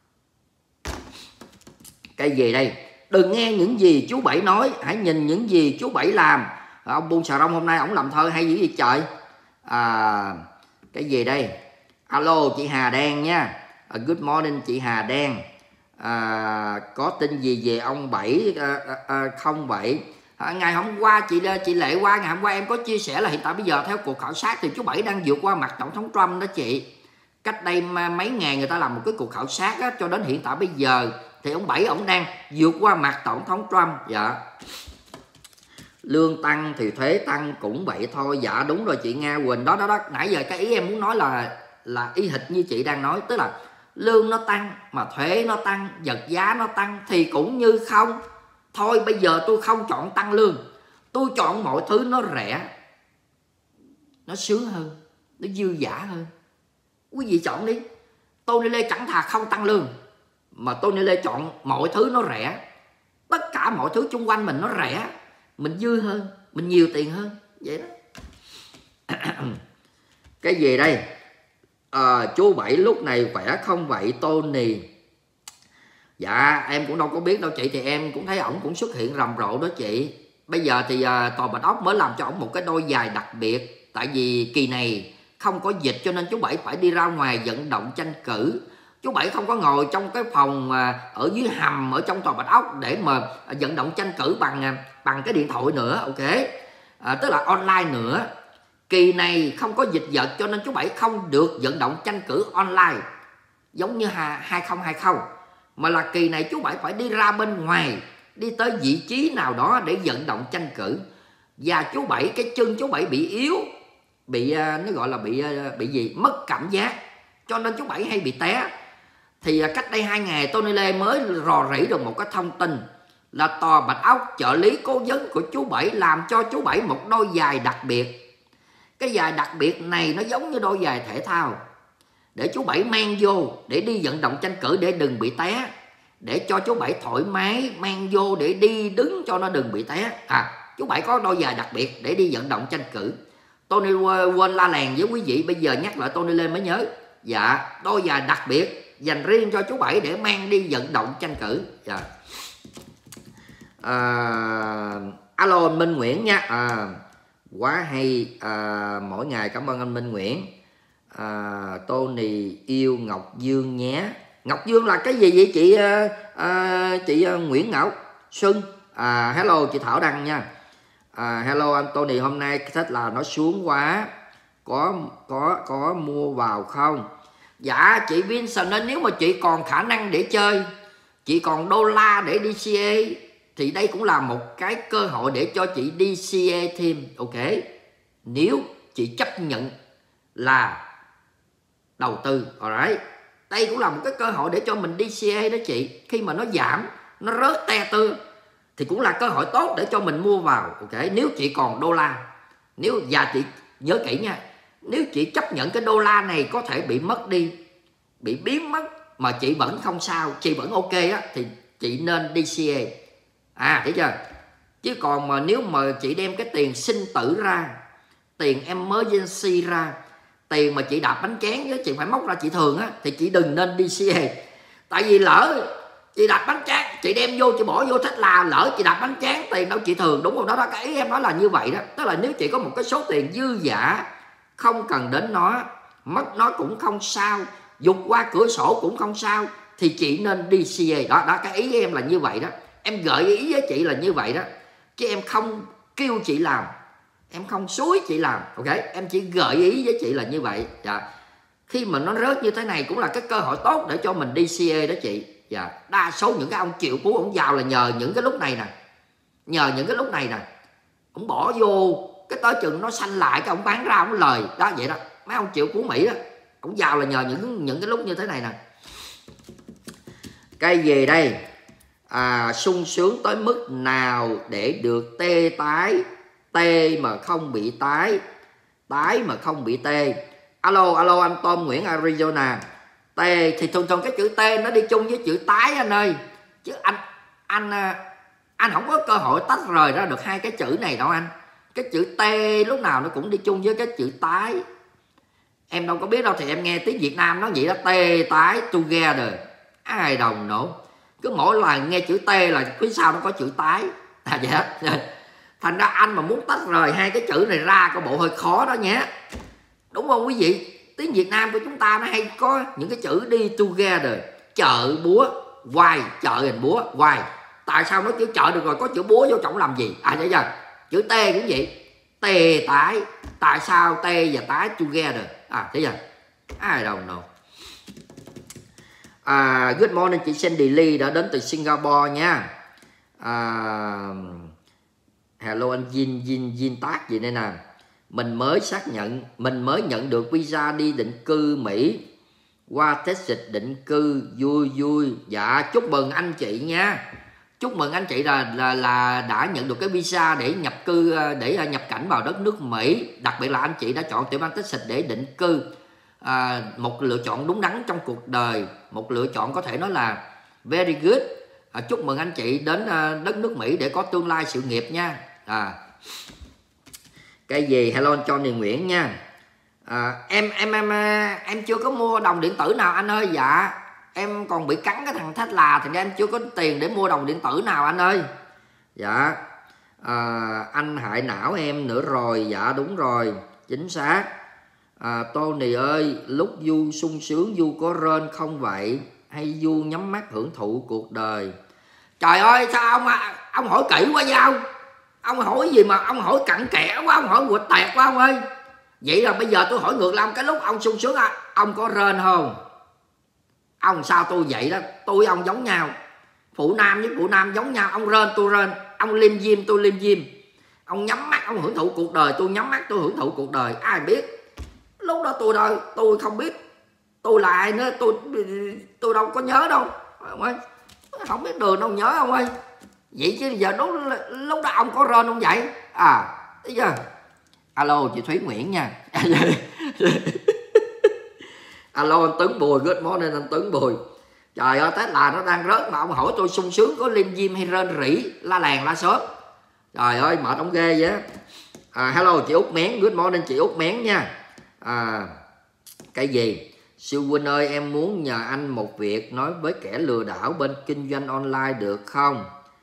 Cái gì đây? Đừng nghe những gì chú Bảy nói, hãy nhìn những gì chú Bảy làm. Ông Buôn Xà Rông hôm nay ổng làm thơ hay dữ gì trời. À, cái gì đây? Alo chị Hà Đen nha. uh, Good morning chị Hà Đen. À, có tin gì về ông Bảy à, à, à, không vậy? À, ngày hôm qua chị chị Lệ qua ngày hôm qua em có chia sẻ là hiện tại bây giờ theo cuộc khảo sát thì chú Bảy đang vượt qua mặt tổng thống Trump đó chị. Cách đây mấy ngày người ta làm một cái cuộc khảo sát á, cho đến hiện tại bây giờ thì ông Bảy ông đang vượt qua mặt tổng thống Trump. Dạ. Lương tăng thì thuế tăng cũng vậy thôi. Dạ đúng rồi chị Nga Quỳnh. Đó đó đó, nãy giờ cái ý em muốn nói là là y hệt như chị đang nói, tức là lương nó tăng mà thuế nó tăng, vật giá nó tăng thì cũng như không. Thôi bây giờ tôi không chọn tăng lương, tôi chọn mọi thứ nó rẻ, nó sướng hơn, nó dư dả hơn. Quý vị chọn đi. Tony Lê chẳng thà không tăng lương, mà Tony Lê chọn mọi thứ nó rẻ. Tất cả mọi thứ xung quanh mình nó rẻ, mình dư hơn, mình nhiều tiền hơn. Vậy đó. Cái gì đây? À, chú Bảy lúc này khỏe không vậy Tony? Dạ em cũng đâu có biết đâu chị, thì em cũng thấy ổng cũng xuất hiện rầm rộ đó chị. Bây giờ thì à, Tòa Bạch Ốc mới làm cho ổng một cái đôi giày đặc biệt. Tại vì kỳ này không có dịch cho nên chú Bảy phải đi ra ngoài vận động tranh cử. Chú Bảy không có ngồi trong cái phòng à, ở dưới hầm ở trong Tòa Bạch Ốc để mà à, vận động tranh cử bằng bằng cái điện thoại nữa, ok? À, tức là online nữa. Kỳ này không có dịch vật cho nên chú Bảy không được vận động tranh cử online giống như hai không hai không, mà là kỳ này chú Bảy phải đi ra bên ngoài, đi tới vị trí nào đó để vận động tranh cử. Và chú Bảy, cái chân chú Bảy bị yếu, bị nó gọi là bị bị gì mất cảm giác, cho nên chú Bảy hay bị té. Thì cách đây hai ngày Tony Lê mới rò rỉ được một cái thông tin là Tòa Bạch Ốc, trợ lý cố vấn của chú Bảy làm cho chú Bảy một đôi giày đặc biệt. Cái giày đặc biệt này nó giống như đôi giày thể thao để chú Bảy mang vô để đi vận động tranh cử để đừng bị té, để cho chú Bảy thoải mái mang vô để đi đứng cho nó đừng bị té. À, chú Bảy có đôi giày đặc biệt để đi vận động tranh cử. Tony quên la làng với quý vị, bây giờ nhắc lại Tony lên mới nhớ. Dạ, đôi giày đặc biệt dành riêng cho chú Bảy để mang đi vận động tranh cử. Dạ. À, alo anh Minh Nguyễn nha. À, quá hay. À, mỗi ngày cảm ơn anh Minh Nguyễn. À, Tony yêu Ngọc Dương nhé. Ngọc Dương là cái gì vậy chị? À, chị Nguyễn Ngọc Xuân. À, hello chị Thảo Đăng nha. À, hello anh Tony, hôm nay thích là nó xuống quá, có có có mua vào không? Dạ chị Vincent, nên nếu mà chị còn khả năng để chơi, chị còn đô la để đi xê a, thì đây cũng là một cái cơ hội để cho chị đi xê a thêm, ok? Nếu chị chấp nhận là đầu tư, alright. Đây cũng là một cái cơ hội để cho mình đi xê a đó chị. Khi mà nó giảm, nó rớt te tưa thì cũng là cơ hội tốt để cho mình mua vào, ok? Nếu chị còn đô la, nếu và chị nhớ kỹ nha, nếu chị chấp nhận cái đô la này có thể bị mất đi, bị biến mất mà chị vẫn không sao, chị vẫn ok á, thì chị nên đi xê a. À, thấy chưa? Chứ còn mà nếu mà chị đem cái tiền sinh tử ra, tiền emergency ra, tiền mà chị đạp bánh tráng với chị phải móc ra chị thường á, thì chị đừng nên đi xê a. Tại vì lỡ chị đạp bánh tráng, chị đem vô chị bỏ vô Tesla, lỡ chị đạp bánh tráng tiền đâu chị thường, đúng không? Đó, đó cái ý em nói là như vậy đó. Tức là nếu chị có một cái số tiền dư dả, không cần đến nó, mất nó cũng không sao, dục qua cửa sổ cũng không sao, thì chị nên đi xê a. Đó, đó cái ý em là như vậy đó. Em gợi ý với chị là như vậy đó, chứ em không kêu chị làm, em không xúi chị làm, ok? Em chỉ gợi ý với chị là như vậy. Dạ. Khi mà nó rớt như thế này cũng là cái cơ hội tốt để cho mình đi xê a đó chị. Dạ. Đa số những cái ông triệu phú ông giàu là nhờ những cái lúc này nè, nhờ những cái lúc này nè, ông bỏ vô cái tới chừng nó xanh lại cái ông bán ra ông lời đó, vậy đó. Mấy ông triệu phú Mỹ đó, ông giàu là nhờ những những cái lúc như thế này nè. Cái gì đây? À, sung sướng tới mức nào để được tê tái, tê mà không bị tái, tái mà không bị tê? Alo, alo anh Tom Nguyễn Arizona. Tê thì thường thường cái chữ tê nó đi chung với chữ tái anh ơi, chứ anh anh anh không có cơ hội tách rời ra được hai cái chữ này đâu anh. Cái chữ tê lúc nào nó cũng đi chung với cái chữ tái. Em đâu có biết đâu, thì em nghe tiếng Việt Nam nó vậy đó, tê tái together, ai đồng nổ. Cứ mỗi lần nghe chữ tê là phía sau nó có chữ tái. À vậy đó. Thành ra anh mà muốn tách rời hai cái chữ này ra có bộ hơi khó đó nhé, đúng không quý vị? Tiếng Việt Nam của chúng ta nó hay có những cái chữ đi together, chợ búa hoài, chợ hình búa hoài. Tại sao nó chữ chợ được rồi, có chữ búa vô trọng làm gì? À vậy giờ chữ tê cũng vậy, tê tái, tại sao tê và tái together? À thế giờ ai đâu know. À, good morning chị Sandy Lee đã đến từ Singapore nha. À, hello anh Jin Jin Jin Tác gì đây nè. Mình mới xác nhận, mình mới nhận được visa đi định cư Mỹ qua Texas định cư vui vui. Dạ chúc mừng anh chị nha. Chúc mừng anh chị là là là đã nhận được cái visa để nhập cư, để nhập cảnh vào đất nước Mỹ. Đặc biệt là anh chị đã chọn tiểu bang Texas để định cư. À, một lựa chọn đúng đắn trong cuộc đời, một lựa chọn có thể nói là very good. À, chúc mừng anh chị đến uh, đất nước Mỹ để có tương lai sự nghiệp nha. À, cái gì? Hello anh Johnny Nguyễn nha. À, em em em em chưa có mua đồng điện tử nào anh ơi. Dạ em còn bị cắn cái thằng Tesla thì em chưa có tiền để mua đồng điện tử nào anh ơi. Dạ à, anh hại não em nữa rồi. Dạ đúng rồi, chính xác. À, Tony ơi, lúc Du sung sướng Du có rên không vậy? Hay Du nhắm mắt hưởng thụ cuộc đời? Trời ơi sao ông ông hỏi kỹ quá vậy ông? Ông hỏi gì mà ông hỏi cặn kẽ quá, ông hỏi quệt tẹt quá ông ơi. Vậy là bây giờ tôi hỏi ngược lại ông, cái lúc ông sung sướng à, ông có rên không? Ông sao tôi vậy đó, tôi ông giống nhau. Phụ nam với phụ nam giống nhau, ông rên tôi rên, ông liêm diêm tôi liêm diêm. Ông nhắm mắt ông hưởng thụ cuộc đời, tôi nhắm mắt tôi hưởng thụ cuộc đời. Ai biết lúc đó tôi đâu, tôi không biết tôi là ai nữa, tôi tôi đâu có nhớ đâu ông ơi, không biết đường đâu nhớ ông ơi. Vậy chứ giờ lúc lúc đó ông có rên không vậy? À bây giờ alo chị Thúy Nguyễn nha. Alo anh Tuấn Bùi, good morning anh Tuấn Bùi. Trời ơi Tesla nó đang rớt mà ông hỏi tôi sung sướng có liêm diêm hay rên rỉ la làng la xóm. Trời ơi mệt ông ghê vậy. À, hello chị Út Mén, good morning chị Út Mén nha. À, cái gì? Sư Huynh ơi em muốn nhờ anh một việc, nói với kẻ lừa đảo bên kinh doanh online được không?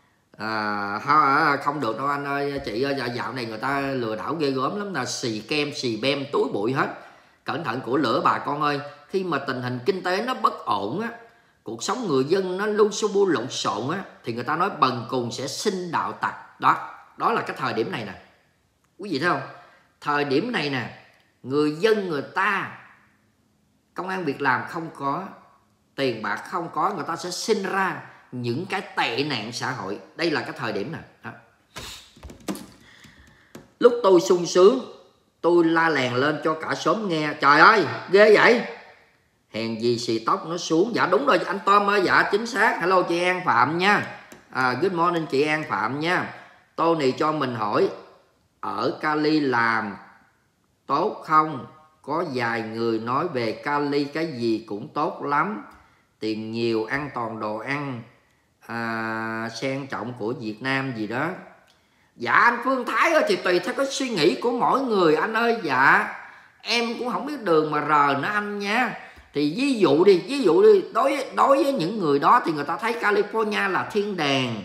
À, không được đâu anh ơi chị ơi, dạo này người ta lừa đảo ghê gớm lắm, là xì kem xì bem túi bụi hết. Cẩn thận của lửa bà con ơi. Khi mà tình hình kinh tế nó bất ổn á, cuộc sống người dân nó lu su bu lộn xộn á, thì người ta nói bần cùng sẽ sinh đạo tặc. Đó, đó là cái thời điểm này nè. Quý vị thấy không? Thời điểm này nè, người dân người ta công ăn việc làm không có, tiền bạc không có, người ta sẽ sinh ra những cái tệ nạn xã hội. Đây là cái thời điểm nè. Đó. Lúc tôi sung sướng, tôi la làng lên cho cả xóm nghe. Trời ơi ghê vậy, hèn gì xì tóc nó xuống. Dạ đúng rồi anh Tom ơi, dạ chính xác. Hello chị An Phạm nha. À, good morning chị An Phạm nha. Tony cho mình hỏi, ở Cali làm tốt không? Có vài người nói về Cali cái gì cũng tốt lắm, tiền nhiều, an toàn đồ ăn, à, sang trọng của Việt Nam gì đó. Dạ anh Phương Thái ơi, thì tùy theo cái suy nghĩ của mỗi người anh ơi. Dạ em cũng không biết đường mà rờ nữa anh nha. Thì ví dụ đi, ví dụ đi đối, đối với những người đó thì người ta thấy California là thiên đàng.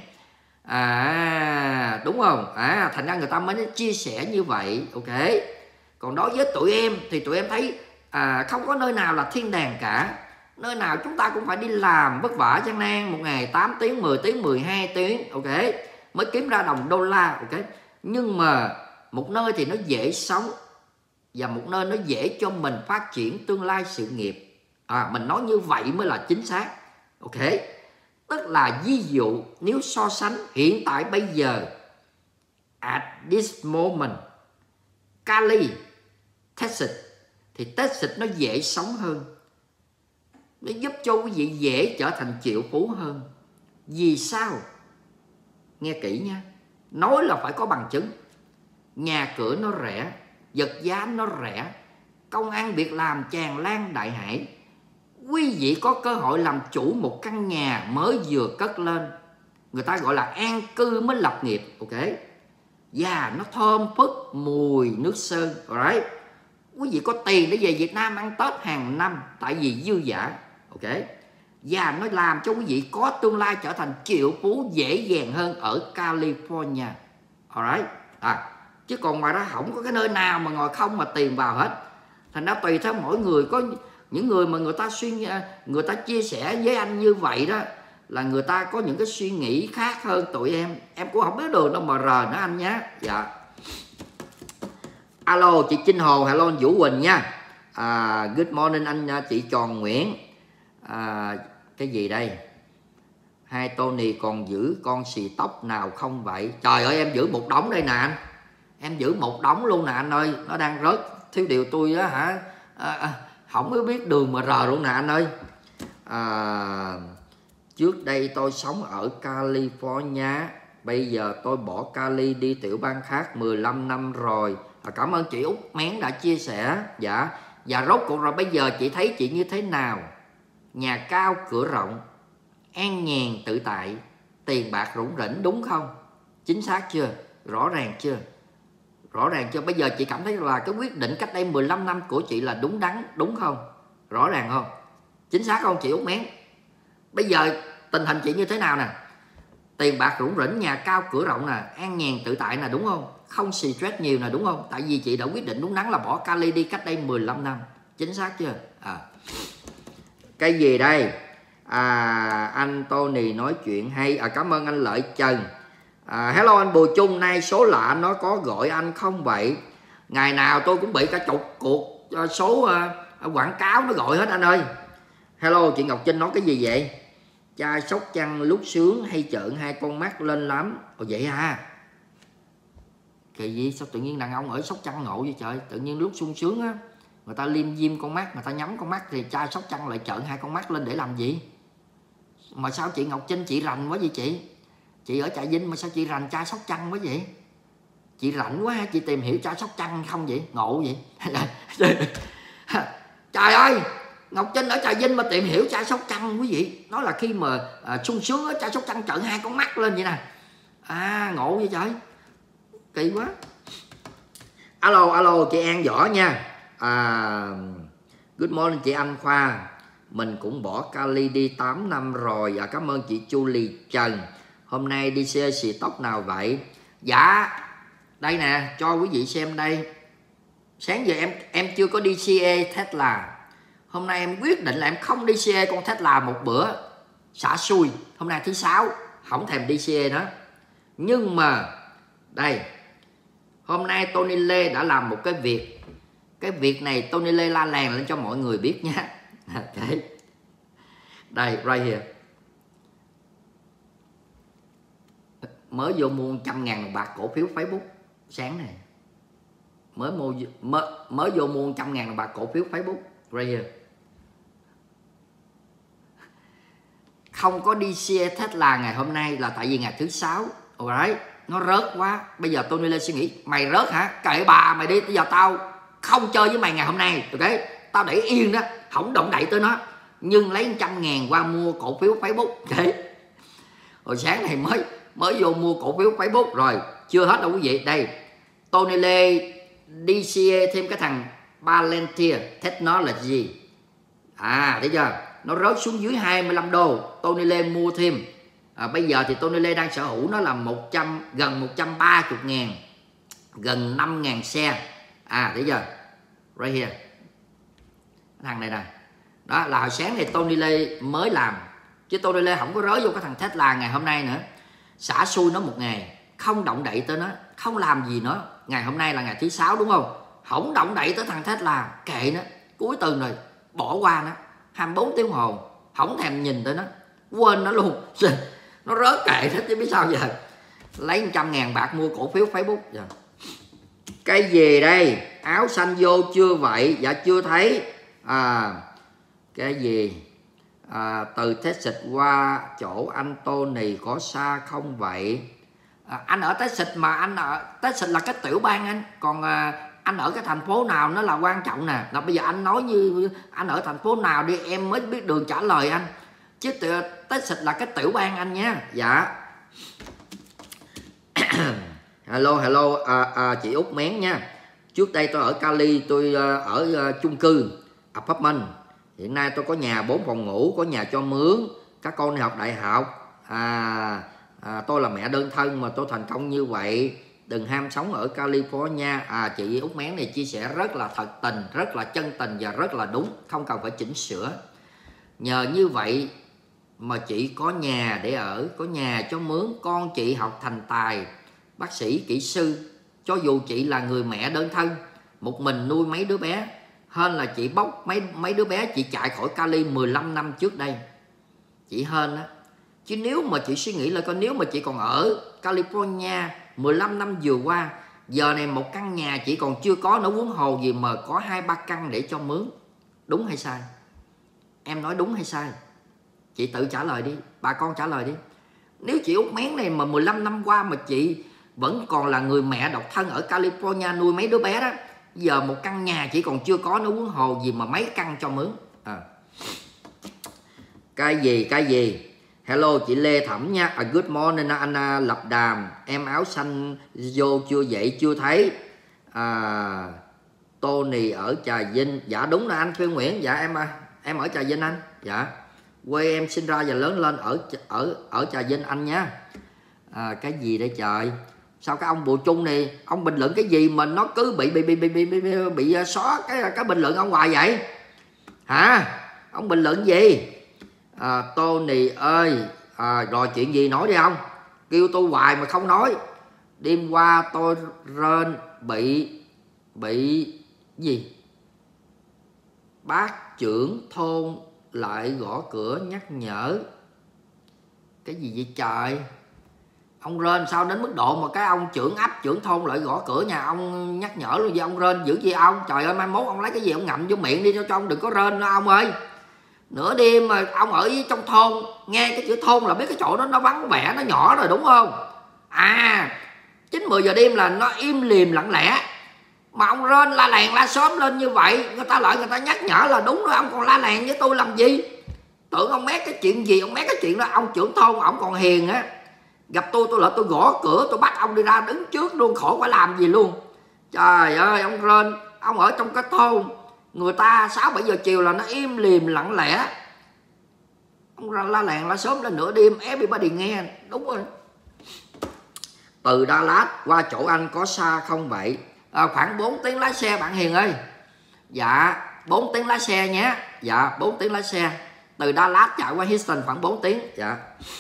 À đúng không? À thành ra người ta mới chia sẻ như vậy. Ok. Còn đối với tụi em thì tụi em thấy à, không có nơi nào là thiên đàng cả. Nơi nào chúng ta cũng phải đi làm vất vả gian nan, một ngày tám tiếng, mười tiếng, mười hai tiếng, ok, mới kiếm ra đồng đô la, ok. Nhưng mà một nơi thì nó dễ sống, và một nơi nó dễ cho mình phát triển tương lai sự nghiệp. À, mình nói như vậy mới là chính xác, ok. Tức là ví dụ nếu so sánh hiện tại bây giờ, at this moment, Cali, Texas, thì Texas nó dễ sống hơn, nó giúp cho quý vị dễ trở thành triệu phú hơn. Vì sao? Nghe kỹ nha. Nói là phải có bằng chứng. Nhà cửa nó rẻ, vật giá nó rẻ, công ăn việc làm tràn lan đại hải. Quý vị có cơ hội làm chủ một căn nhà mới vừa cất lên, người ta gọi là an cư mới lập nghiệp, ok. Và nó thơm phức mùi nước sơn, alright. Quý vị có tiền để về Việt Nam ăn Tết hàng năm, tại vì dư dả, ok. Và nó làm cho quý vị có tương lai trở thành triệu phú dễ dàng hơn ở California, alright. À, chứ còn ngoài ra không có cái nơi nào mà ngồi không mà tiền vào hết. Thành ra tùy theo mỗi người, có những người mà người ta suy người ta chia sẻ với anh như vậy đó, là người ta có những cái suy nghĩ khác hơn tụi em. Em cũng không biết đường đâu mà rờ nữa anh nhé. Dạ. Alo chị Trinh Hồ, hello anh Vũ Quỳnh nha. À, good morning anh chị Tròn Nguyễn. À, cái gì đây? Hai Tony còn giữ con xì tóc nào không vậy? Trời ơi em giữ một đống đây nè anh. Em giữ một đống luôn nè anh ơi. Nó đang rớt. Thiếu điều tôi đó hả? À, à, Không có biết đường mà rờ luôn nè anh ơi. À, trước đây tôi sống ở California, bây giờ tôi bỏ Cali đi tiểu bang khác mười lăm năm rồi. À, cảm ơn chị Út Mén đã chia sẻ. Dạ. Và rốt cuộc rồi bây giờ chị thấy chị như thế nào? Nhà cao cửa rộng, an nhàn tự tại, tiền bạc rủng rỉnh, đúng không? Chính xác chưa? Rõ ràng chưa? Rõ ràng chưa? Bây giờ chị cảm thấy là cái quyết định cách đây mười lăm năm của chị là đúng đắn, đúng không? Rõ ràng không? Chính xác không chị Út Mén? Bây giờ tình hình chị như thế nào nè? Tiền bạc rủng rỉnh, nhà cao cửa rộng nè, an nhàn tự tại nè, đúng không? Không stress nhiều nè, đúng không? Tại vì chị đã quyết định đúng đắn là bỏ Cali đi cách đây mười lăm năm. Chính xác chưa? À. Cái gì đây? À, anh Tony nói chuyện hay. À, cảm ơn anh Lợi Trần. À, hello anh Bùi Trung, nay số lạ nó có gọi anh không vậy? Ngày nào tôi cũng bị cả chục cuộc số uh, quảng cáo nó gọi hết anh ơi. Hello chị Ngọc Trinh nói cái gì vậy? Trai Sóc Trăng lúc sướng hay trợn hai con mắt lên lắm. Ồ vậy à? Kỳ gì sao tự nhiên đàn ông ở Sóc Trăng ngộ vậy trời? Tự nhiên lúc sung sướng á, người ta liêm diêm con mắt, người ta nhắm con mắt, thì trai Sóc Trăng lại trợn hai con mắt lên để làm gì? Mà sao chị Ngọc Trinh chị rành quá vậy chị? Chị ở Trà Vinh mà sao chị rành trai Sóc Trăng quá vậy? Chị rảnh quá, chị tìm hiểu trai Sóc Trăng không vậy? Ngộ vậy? Trời ơi, Ngọc Trinh ở Trà Vinh mà tìm hiểu trai Sóc Trăng quý vị. Nó là khi mà à, sung sướng ở trai Sóc Trăng trợn hai con mắt lên vậy nè. À ngộ vậy trời. Kỳ quá. Alo alo chị An Võ nha. À, good morning chị Anh Khoa. Mình cũng bỏ Cali đi tám năm rồi. À, cảm ơn chị Chu Lì Trần. Hôm nay đi xe xì tóc nào vậy? Dạ đây nè, cho quý vị xem đây. Sáng giờ em em chưa có đi xe Tesla. Hôm nay em quyết định là em không đi xe con Tesla một bữa. Xả xui. Hôm nay thứ sáu, không thèm đi xe nữa. Nhưng mà đây, hôm nay Tony Lê đã làm một cái việc. Cái việc này Tony Lê la làng lên cho mọi người biết nha. Đây, đây right here. Mới vô mua một trăm ngàn đồng bạc cổ phiếu Facebook sáng này. Mới mua mới, mới vô mua một trăm ngàn đồng bạc cổ phiếu Facebook right here. Không có đi xe Tesla ngày hôm nay là tại vì ngày thứ sáu. Alright, nó rớt quá. Bây giờ Tony lên suy nghĩ, mày rớt hả? Kệ bà mày đi, bây giờ tao không chơi với mày ngày hôm nay. Ok, tao để yên đó, không động đậy tới nó. Nhưng lấy một trăm ngàn qua mua cổ phiếu Facebook. Ok, hồi sáng này mới mới vô mua cổ phiếu Facebook rồi. Chưa hết đâu quý vị. Đây, Tony Lê đi xe thêm cái thằng Palantir Technology. À thấy chưa? Nó rớt xuống dưới hai mươi lăm đô. Tony Lê mua thêm. À, bây giờ thì Tony Lê đang sở hữu nó là một trăm, gần một trăm ba mươi ngàn, gần năm ngàn xe. À thấy chưa? Right here. Cái thằng này nè. Đó là hồi sáng này Tony Lê mới làm. Chứ Tony Lê không có rớt vô cái thằng Tesla ngày hôm nay nữa. Xả xui nó một ngày, không động đậy tới nó, không làm gì nó. Ngày hôm nay là ngày thứ sáu đúng không? Không động đậy tới thằng Tesla, kệ nó. Cuối tuần rồi, bỏ qua nó. hai mươi bốn tiếng hồ, không thèm nhìn tới nó, quên nó luôn. Nó rớt kệ nó chứ biết sao giờ. Lấy một trăm ngàn bạc mua cổ phiếu Facebook giờ. Cái gì đây? Áo xanh vô chưa vậy? Dạ chưa thấy. À, cái gì? À, từ Texas qua chỗ anh Tony có xa không vậy? À, anh ở Texas mà anh ở Texas là cái tiểu bang anh. Còn à, anh ở cái thành phố nào nó là quan trọng nè. Là bây giờ anh nói như anh ở thành phố nào đi em mới biết đường trả lời anh. Chứ Texas là cái tiểu bang anh nha. Dạ. Hello hello à, à, chị Út Mén nha. Trước đây tôi ở Cali, tôi ở uh, chung cư apartment. Hiện nay tôi có nhà bốn phòng ngủ, có nhà cho mướn, các con đi học đại học. À, à, tôi là mẹ đơn thân mà tôi thành công như vậy. Đừng ham sống ở California. À, chị Út Mén này chia sẻ rất là thật tình, rất là chân tình và rất là đúng, không cần phải chỉnh sửa. Nhờ như vậy mà chị có nhà để ở, có nhà cho mướn, con chị học thành tài, bác sĩ, kỹ sư. Cho dù chị là người mẹ đơn thân, một mình nuôi mấy đứa bé, hơn là chị bóc mấy mấy đứa bé chị chạy khỏi Cali mười lăm năm trước đây. Chị hên á. Chứ nếu mà chị suy nghĩ là coi, nếu mà chị còn ở California mười lăm năm vừa qua, giờ này một căn nhà chị còn chưa có nữa, huống hồ gì mà có hai ba căn để cho mướn. Đúng hay sai? Em nói đúng hay sai? Chị tự trả lời đi, bà con trả lời đi. Nếu chị Út Mén này mà mười lăm năm qua mà chị vẫn còn là người mẹ độc thân ở California nuôi mấy đứa bé đó, giờ một căn nhà chỉ còn chưa có nữa, huống hồ gì mà mấy căn cho mướn. À. Cái gì cái gì? Hello chị Lê Thẩm nha. À, good morning anh uh, Lập Đàm. Em áo xanh vô chưa vậy? Chưa thấy. À, Tony ở Trà Vinh. Dạ đúng là anh Phi Nguyễn. Dạ em em ở Trà Vinh anh. Dạ. Quê em sinh ra và lớn lên ở ở ở Trà Vinh anh nhá. À, cái gì đây trời? Sao cái ông Bùi Trung này ông bình luận cái gì mà nó cứ bị bị bị bị bị bị, bị, bị xóa cái cái bình luận ông hoài vậy? Hả? Ông bình luận gì? À, Tony ơi, à, rồi chuyện gì nói đi ông? Kêu tôi hoài mà không nói. Đêm qua tôi rên bị bị gì? Bác trưởng thôn lại gõ cửa nhắc nhở. Cái gì vậy trời? Ông rên sao đến mức độ mà cái ông trưởng ấp trưởng thôn lại gõ cửa nhà ông nhắc nhở luôn vậy? Ông rên dữ gì ông? Trời ơi, mai mốt ông lấy cái gì ông ngậm vô miệng đi cho ông đừng có rên nữa ông ơi. Nửa đêm mà ông ở trong thôn, nghe cái chữ thôn là biết cái chỗ đó nó vắng vẻ, nó nhỏ rồi đúng không? À, chín mười giờ đêm là nó im lìm lặng lẽ. Mà ông rên la làng la xóm lên như vậy, người ta lại người ta nhắc nhở là đúng rồi, ông còn la làng với tôi làm gì? Tưởng ông mét cái chuyện gì, ông mét cái chuyện đó. Ông trưởng thôn ông còn hiền á, gặp tôi tôi lại tôi gõ cửa, tôi bắt ông đi ra đứng trước luôn, khỏi phải làm gì luôn. Trời ơi, ông rên, ông ở trong cái thôn người ta sáu bảy giờ chiều là nó im lìm lặng lẽ, ông ra la làng la sớm lên nửa đêm everybody nghe. Đúng rồi. Từ Đà Lạt qua chỗ anh có xa không vậy? À, khoảng bốn tiếng lái xe bạn Hiền ơi. Dạ bốn tiếng lái xe nhé. Dạ bốn tiếng lái xe. Từ Đà Lạt chạy qua Houston khoảng bốn tiếng. Dạ.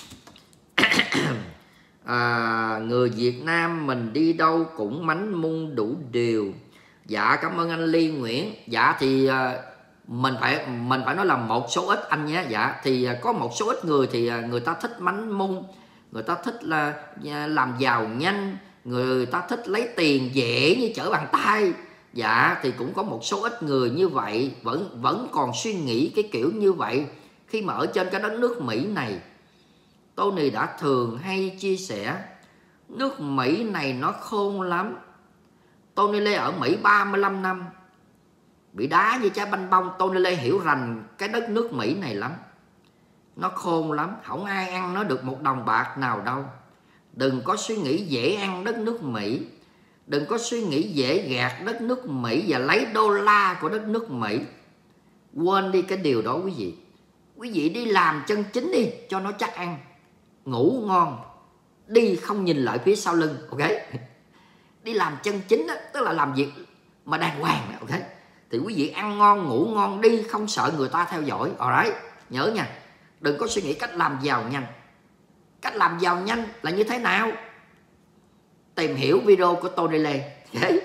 À, người Việt Nam mình đi đâu cũng mánh mung đủ điều. Dạ cảm ơn anh Ly Nguyễn. Dạ thì uh, mình phải mình phải nói là một số ít anh nhé. Dạ thì uh, có một số ít người thì uh, người ta thích mánh mung, người ta thích là uh, làm giàu nhanh, người ta thích lấy tiền dễ như trở bàn tay. Dạ thì cũng có một số ít người như vậy vẫn vẫn còn suy nghĩ cái kiểu như vậy khi mà ở trên cái đất nước Mỹ này. Tony đã thường hay chia sẻ nước Mỹ này nó khôn lắm. Tony Lê ở Mỹ ba mươi lăm năm, bị đá như trái banh bông. Tony Lê hiểu rành cái đất nước Mỹ này lắm. Nó khôn lắm, không ai ăn nó được một đồng bạc nào đâu. Đừng có suy nghĩ dễ ăn đất nước Mỹ, đừng có suy nghĩ dễ gạt đất nước Mỹ và lấy đô la của đất nước Mỹ. Quên đi cái điều đó quý vị. Quý vị đi làm chân chính đi cho nó chắc ăn, ngủ ngon, đi không nhìn lại phía sau lưng. Ok, đi làm chân chính đó, tức là làm việc mà đàng hoàng đó, ok, thì quý vị ăn ngon ngủ ngon, đi không sợ người ta theo dõi. Alright, nhớ nha, đừng có suy nghĩ cách làm giàu nhanh. Cách làm giàu nhanh là như thế nào? Tìm hiểu video của Tony Lê, okay?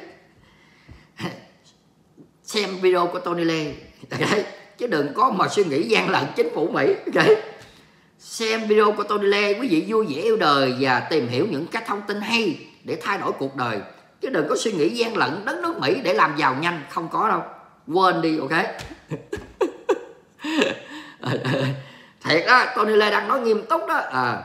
Xem video của Tony Lê, okay? Chứ đừng có mà suy nghĩ gian lận chính phủ Mỹ. Okay? Xem video của Tony Lê, quý vị vui vẻ yêu đời và tìm hiểu những cái thông tin hay để thay đổi cuộc đời. Chứ đừng có suy nghĩ gian lận đất nước Mỹ để làm giàu nhanh, không có đâu. Quên đi, ok? Thiệt đó, Tony Lê đang nói nghiêm túc đó. À.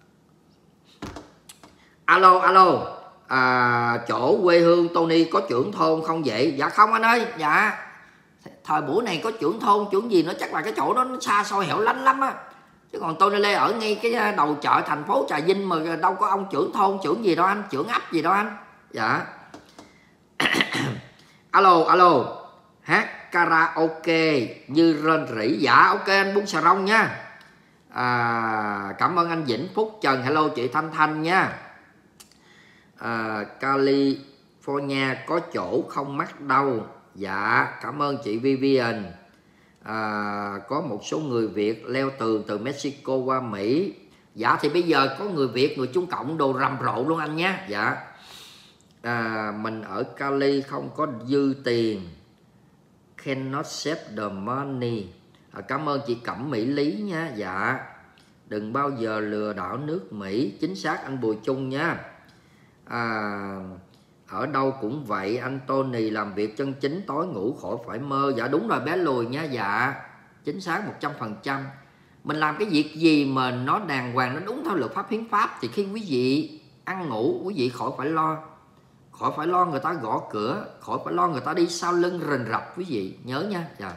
Alo, alo, à, chỗ quê hương Tony có trưởng thôn không vậy? Dạ không anh ơi, dạ. Thời buổi này có trưởng thôn, trưởng gì nữa, chắc là cái chỗ đó nó xa xôi hẻo lánh lắm á. Chứ còn Tony Lê ở ngay cái đầu chợ thành phố Trà Vinh mà đâu có ông trưởng thôn, trưởng gì đâu anh, trưởng ấp gì đâu anh. Dạ. Alo, alo, hát karaoke như rên rỉ. Dạ ok anh Bún Xà Rông nha. À, cảm ơn anh Vĩnh Phúc Trần. Hello chị Thanh Thanh nha. À, California có chỗ không mắc đâu. Dạ cảm ơn chị Vivian. À, có một số người Việt leo tường từ Mexico qua Mỹ. Dạ thì bây giờ có người Việt, người Trung Cộng đồ rầm rộ luôn anh nhé. Dạ. À, mình ở Cali không có dư tiền, cannot save the money. À, cảm ơn chị Cẩm Mỹ Lý nha. Dạ. Đừng bao giờ lừa đảo nước Mỹ. Chính xác anh Bùi Trung nha. À, Ở đâu cũng vậy, anh Tony làm việc chân chính, tối ngủ khỏi phải mơ. Dạ đúng rồi bé Lùi nha. Dạ chính xác một trăm phần trăm. Mình làm cái việc gì mà nó đàng hoàng, nó đúng theo luật pháp hiến pháp, thì khi quý vị ăn ngủ, quý vị khỏi phải lo. Khỏi phải lo người ta gõ cửa, khỏi phải lo người ta đi sau lưng rình rập, quý vị nhớ nha. Dạ.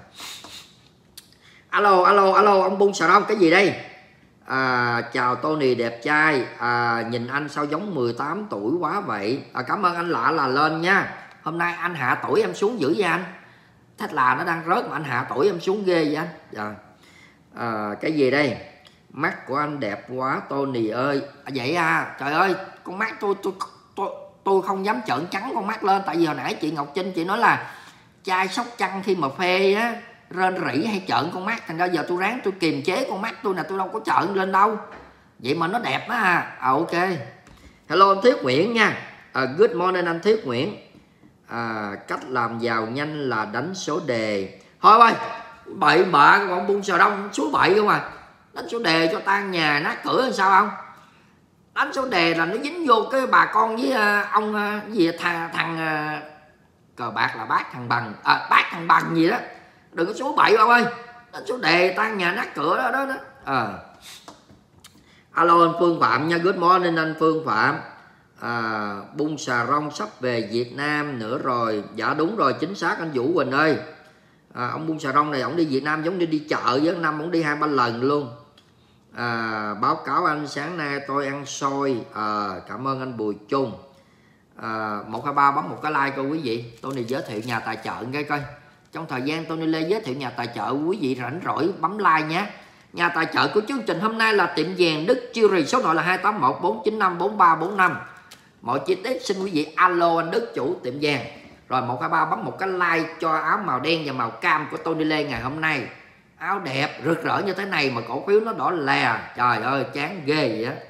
Alo alo alo ông Bung Sà Đông, cái gì đây? À, chào Tony đẹp trai, à, nhìn anh sao giống mười tám tuổi quá vậy? À, cảm ơn anh lạ là lên nha. Hôm nay anh hạ tuổi em xuống dữ vậy anh? Thách là nó đang rớt mà anh hạ tuổi em xuống ghê vậy anh? Dạ. À, cái gì đây? Mắt của anh đẹp quá Tony ơi. À, vậy à, trời ơi, con mắt tôi tôi tôi tôi không dám trợn trắng con mắt lên, tại vì hồi nãy chị Ngọc Trinh chị nói là trai Sóc Trăng khi mà phê á rên rỉ hay trợn con mắt, thành ra giờ tôi ráng tôi kiềm chế con mắt tôi nè, tôi đâu có trợn lên đâu, vậy mà nó đẹp á à. À ok. Hello anh Thiết Nguyễn nha. À, good morning anh Thiết Nguyễn. À, cách làm giàu nhanh là đánh số đề. Thôi ơi, bậy bạ con Bung Sà Đông số bậy không à. Đánh số đề cho tan nhà nát cửa làm sao không? Đánh số đề là nó dính vô cái bà con với uh, ông uh, gì thằng thằng uh, cờ bạc là bác thằng bằng à, bác thằng bằng gì đó, đừng có số bậy ông ơi. Đánh số đề tan nhà nát cửa đó đó, đó. À. Alo anh Phương Phạm nha. Good morning anh Phương Phạm. À, Bung Sà Rong sắp về Việt Nam nữa rồi. Dạ đúng rồi, chính xác anh Vũ Quỳnh ơi. À, ông Bung Sà Rong này ông đi Việt Nam giống như đi chợ với năm ông đi hai ba lần luôn. À, báo cáo anh sáng nay tôi ăn xôi. À, cảm ơn anh Bùi Trung. À, một hai ba bấm một cái like coi quý vị. Tôi này giới thiệu nhà tài trợ nghe coi. Trong thời gian Tony Lê giới thiệu nhà tài trợ, quý vị rảnh rỗi bấm like nhé. Nhà tài trợ của chương trình hôm nay là tiệm vàng Đức Chiêu, số gọi là hai tám một bốn chín năm bốn ba bốn năm. Mọi chi tiết xin quý vị alo anh Đức chủ tiệm vàng. Rồi một hai ba bấm một cái like cho áo màu đen và màu cam của Tony Lê ngày hôm nay. Áo đẹp rực rỡ như thế này mà cổ phiếu nó đỏ lè, trời ơi chán ghê vậy á.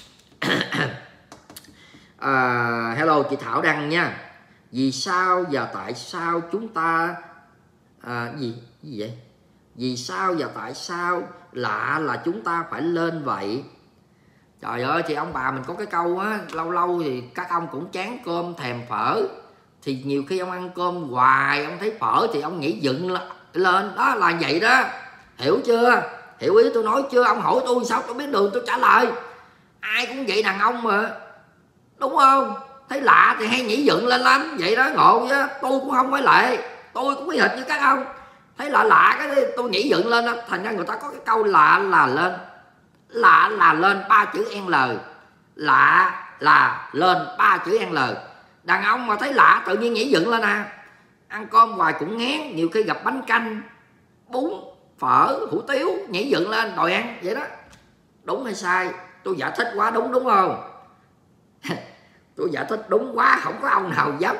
À, hello chị Thảo Đăng nha. Vì sao và tại sao chúng ta à, gì gì vậy? Vì sao và tại sao lạ là chúng ta phải lên vậy? Trời ơi chị ông bà mình có cái câu á, lâu lâu thì các ông cũng chán cơm thèm phở, thì nhiều khi ông ăn cơm hoài ông thấy phở thì ông nghĩ dựng lên, đó là vậy đó, hiểu chưa? Hiểu ý tôi nói chưa? Ông hỏi tôi sao tôi biết đường tôi trả lời. Ai cũng vậy, đàn ông mà, đúng không? Thấy lạ thì hay nhảy dựng lên lắm vậy đó, ngộ chứ. Tôi cũng không phải lệ, tôi cũng biết hệt như các ông, thấy lạ lạ cái tôi nhảy dựng lên đó. Thành ra người ta có cái câu lạ là lên, lạ là lên ba chữ L, lạ là lên ba chữ L. Đàn ông mà thấy lạ tự nhiên nhảy dựng lên à. Ăn cơm hoài cũng ngán, nhiều khi gặp bánh canh bún phở hủ tiếu nhảy dựng lên đòi ăn vậy đó. Đúng hay sai? Tôi giải thích quá đúng đúng không? Tôi giải thích đúng quá, không có ông nào dám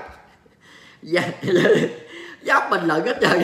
dám bình luận hết trơn.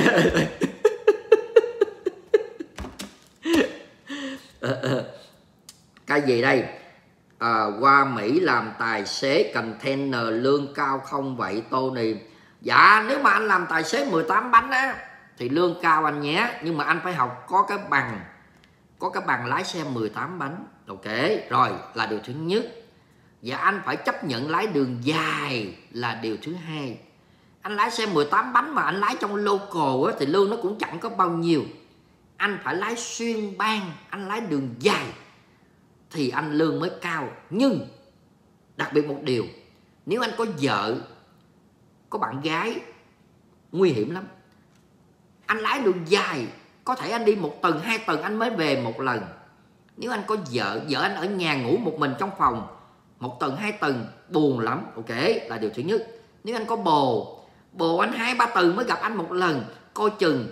Cái gì đây? À, qua Mỹ làm tài xế container lương cao không vậy Tony? Dạ nếu mà anh làm tài xế mười tám bánh á thì lương cao anh nhé, nhưng mà anh phải học có cái bằng, có cái bằng lái xe mười tám bánh. Ok rồi, là điều thứ nhất. Và anh phải chấp nhận lái đường dài là điều thứ hai. Anh lái xe mười tám bánh mà anh lái trong local á, thì lương nó cũng chẳng có bao nhiêu. Anh phải lái xuyên bang, anh lái đường dài thì anh lương mới cao. Nhưng đặc biệt một điều, nếu anh có vợ, có bạn gái, nguy hiểm lắm. Anh lái đường dài, có thể anh đi một tuần, hai tuần anh mới về một lần. Nếu anh có vợ, vợ anh ở nhà ngủ một mình trong phòng một tuần, hai tuần, buồn lắm. Ok, là điều thứ nhất. Nếu anh có bồ, bồ anh hai ba tuần mới gặp anh một lần, coi chừng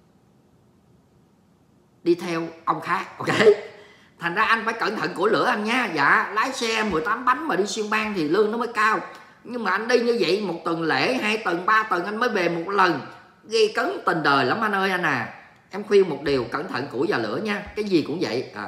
đi theo ông khác. Ok, thành ra anh phải cẩn thận của lửa anh nha. Dạ, lái xe mười tám bánh mà đi xuyên bang thì lương nó mới cao. Nhưng mà anh đi như vậy một tuần lễ, hai tuần, ba tuần anh mới về một lần, gây cấn tình đời lắm anh ơi anh à. Em khuyên một điều, cẩn thận củi và lửa nha. Cái gì cũng vậy à.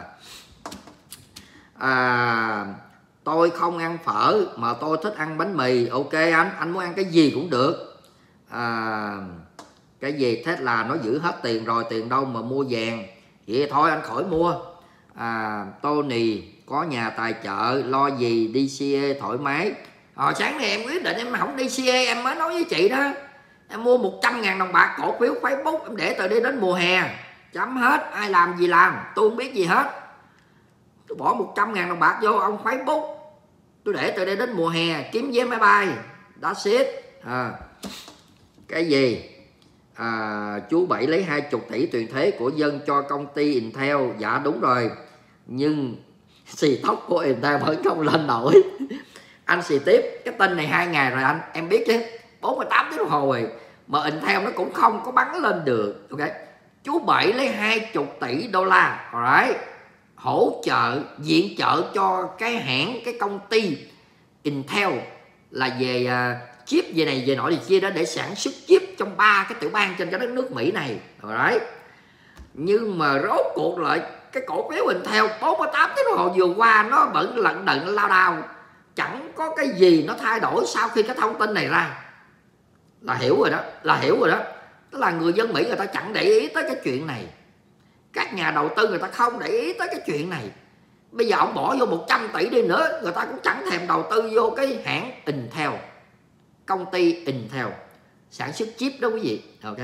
À, tôi không ăn phở mà tôi thích ăn bánh mì. Ok anh, anh muốn ăn cái gì cũng được. À, cái gì Tesla nó giữ hết tiền rồi, tiền đâu mà mua vàng. Vậy thôi anh khỏi mua. À, Tony có nhà tài trợ, lo gì đi xê e thoải mái. Hồi sáng nay em quyết định em không đi xê a, em mới nói với chị đó, em mua một trăm ngàn đồng bạc cổ phiếu Facebook, em để từ đây đến mùa hè, chấm hết, ai làm gì làm, tôi không biết gì hết. Tôi bỏ một trăm ngàn đồng bạc vô ông Facebook, tôi để từ đây đến mùa hè kiếm vé máy bay, that's it. À, cái gì à, chú Bảy lấy hai mươi tỷ tiền thuế của dân cho công ty Intel. Dạ đúng rồi, nhưng xì tóc của Intel vẫn không lên nổi. Anh xì tiếp, cái tin này hai ngày rồi anh, em biết chứ, bốn mươi tám tiếng đồng hồ rồi mà Intel nó cũng không có bắn lên được. Ok, chú Bảy lấy hai mươi tỷ đô la, alright, hỗ trợ viện trợ cho cái hãng, cái công ty Intel là về uh, chip về này về nọ thì chia đó để sản xuất chip trong ba cái tiểu bang trên cái đất nước Mỹ này, alright. Nhưng mà rốt cuộc lại cái cổ phiếu Intel bốn mươi tám tiếng đồng hồ vừa qua nó vẫn lận đận lao đao, chẳng có cái gì nó thay đổi sau khi cái thông tin này ra. Là hiểu rồi đó, là hiểu rồi đó. Tức là người dân Mỹ người ta chẳng để ý tới cái chuyện này, các nhà đầu tư người ta không để ý tới cái chuyện này. Bây giờ ông bỏ vô một trăm tỷ đi nữa, người ta cũng chẳng thèm đầu tư vô cái hãng Intel, công ty Intel sản xuất chip đó quý vị. Ok,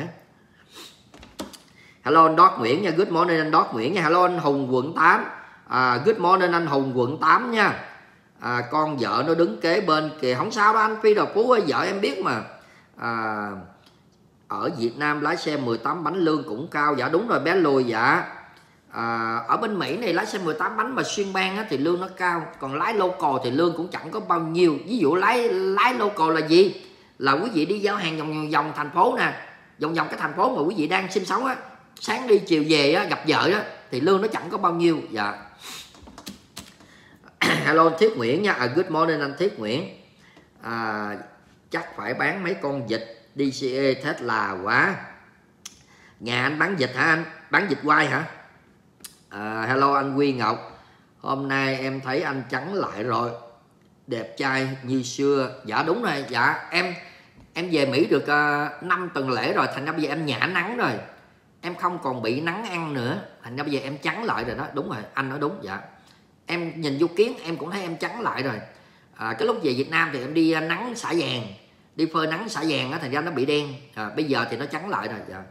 hello anh Đót Nguyễn nha, good morning anh Đót Nguyễn nha. Hello anh Hùng quận tám, à, good morning anh Hùng quận tám nha. À, con vợ nó đứng kế bên kìa, không sao đâu anh Phi Đào Phú ơi, vợ em biết mà. À, ở Việt Nam lái xe mười tám bánh lương cũng cao. Dạ đúng rồi bé Lùi. Dạ à, ở bên Mỹ này lái xe mười tám bánh mà xuyên bang á, thì lương nó cao, còn lái local thì lương cũng chẳng có bao nhiêu. Ví dụ lái lái local là gì? Là quý vị đi giao hàng vòng vòng thành phố nè, vòng vòng cái thành phố mà quý vị đang sinh sống á, sáng đi chiều về á, gặp vợ á, thì lương nó chẳng có bao nhiêu. Dạ hello anh Thiết Nguyễn nha. À, good morning anh Thiết Nguyễn. À, chắc phải bán mấy con vịt đê xê e Tesla quá. Nhà anh bán vịt hả anh? Bán vịt quay hả? À, hello anh Quy Ngọc. Hôm nay em thấy anh trắng lại rồi, đẹp trai như xưa. Dạ đúng rồi. Dạ em em về Mỹ được uh, năm tuần lễ rồi, thành ra bây giờ em nhả nắng rồi, em không còn bị nắng ăn nữa, thành ra bây giờ em trắng lại rồi đó. Đúng rồi, anh nói đúng. Dạ em nhìn vô kiến em cũng thấy em trắng lại rồi. À, cái lúc về Việt Nam thì em đi nắng xả vàng, đi phơi nắng xả vàng á, thành ra nó bị đen. À, bây giờ thì nó trắng lại rồi. Dạ.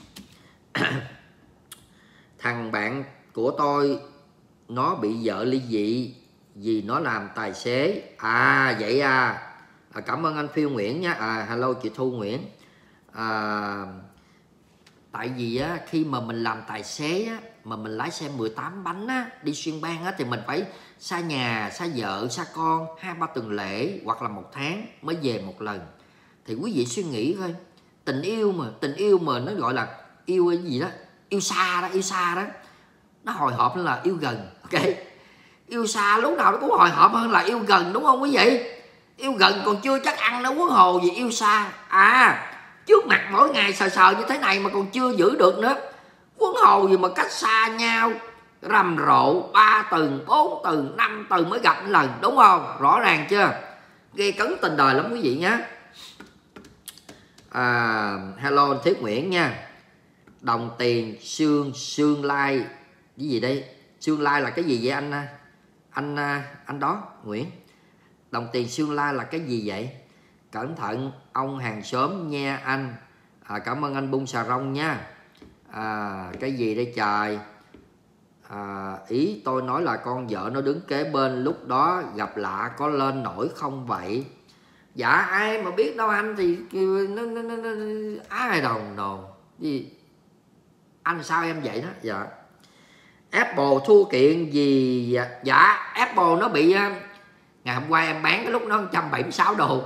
Thằng bạn của tôi nó bị vợ ly dị vì nó làm tài xế. À vậy à, à cảm ơn anh Phiêu Nguyễn nha. À, hello chị Thu Nguyễn. À, tại vì á, khi mà mình làm tài xế á, mà mình lái xe mười tám bánh á, đi xuyên bang á, thì mình phải xa nhà, xa vợ, xa con hai ba tuần lễ hoặc là một tháng mới về một lần. Thì quý vị suy nghĩ thôi, tình yêu mà tình yêu mà nó gọi là yêu cái gì đó, yêu xa đó, yêu xa đó, nó hồi hộp hơn là yêu gần. Ok, yêu xa lúc nào nó cũng hồi hộp hơn là yêu gần, đúng không quý vị? Yêu gần còn chưa chắc ăn nó, huống hồ gì yêu xa. À, trước mặt mỗi ngày sờ sờ như thế này mà còn chưa giữ được nữa, huống hồ gì mà cách xa nhau rầm rộ ba tuần, bốn tuần, năm tuần mới gặp một lần, đúng không? Rõ ràng chưa? Gây cấn tình đời lắm quý vị nhé. À, hello anh Thiết Nguyễn nha. Đồng tiền xương xương lai cái gì đây? Xương lai là cái gì vậy anh anh anh đó Nguyễn? Đồng tiền xương lai là cái gì vậy? Cẩn thận ông hàng xóm nha anh. À, cảm ơn anh Bung Xà Rông nha. À, cái gì đây trời? À, ý tôi nói là con vợ nó đứng kế bên, lúc đó gặp lạ có lên nổi không vậy? Dạ ai mà biết đâu anh, thì nó, nó, nó, nó, ai đồng nồn gì anh sao em vậy đó. Dạ Apple thua kiện gì? Dạ, dạ Apple nó bị ngày hôm qua em bán cái lúc nó một trăm bảy mươi sáu đô,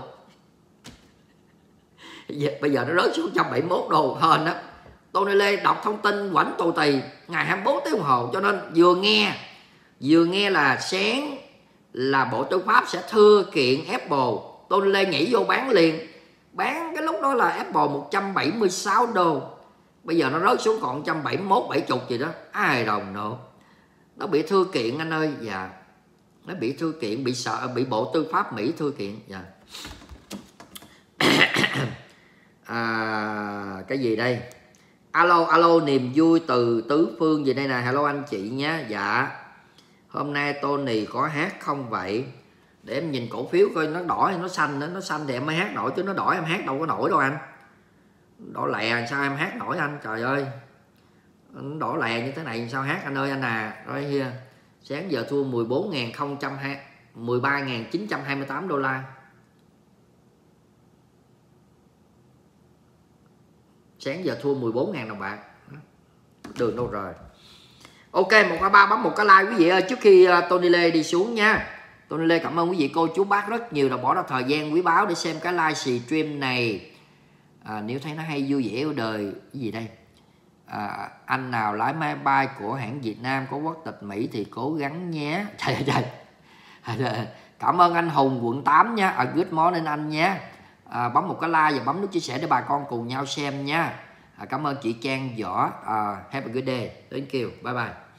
bây giờ nó rớt xuống một trăm bảy mươi mốt đô hơn đó. Tony Lê đọc thông tin quảnh tù tì ngày hai mươi bốn tiếng đồng hồ, cho nên vừa nghe vừa nghe là sáng là Bộ Tư pháp sẽ thưa kiện Apple, Tony Lê nhảy vô bán liền. Bán cái lúc đó là Apple một trăm bảy mươi sáu đô, bây giờ nó rớt xuống còn một trăm bảy mươi mốt, bảy mươi gì đó. Ai đồng nộ, nó bị thưa kiện anh ơi. Dạ nó bị thưa kiện, bị sợ, bị Bộ Tư pháp Mỹ thưa kiện. Dạ. À, cái gì đây? Alo alo niềm vui từ tứ phương gì đây nè. Hello anh chị nhé. Dạ hôm nay Tony có hát không vậy? để em nhìn cổ phiếu coi nó đỏ hay nó xanh nữa. Nó xanh thì em mới hát nổi, chứ nó đỏ em hát đâu có nổi đâu anh. Đỏ lè sao em hát nổi anh, trời ơi. Nó đỏ lè như thế này sao hát anh ơi anh à. Rồi here. Sáng giờ thua mười bốn nghìn không trăm hai mươi, mười ba nghìn chín trăm hai mươi tám đô la. Sáng giờ thua mười bốn nghìn đồng bạc. Đường đâu rồi. Ok, một hai ba bấm một cái like quý vị ơi, trước khi Tony Lê đi xuống nha. Tony Lê cảm ơn quý vị cô chú bác rất nhiều đã bỏ ra thời gian quý báu để xem cái live stream này. À, nếu thấy nó hay vui vẻ ở đời cái gì đây, à, anh nào lái máy bay của hãng Việt Nam có quốc tịch Mỹ thì cố gắng nhé. Trời ơi trời. Cảm ơn anh Hùng quận tám nha. À, good morning anh nhé. À, bấm một cái like và bấm nút chia sẻ để bà con cùng nhau xem nha. À, cảm ơn chị Trang Võ. À, have a good day. Thank you. Bye bye.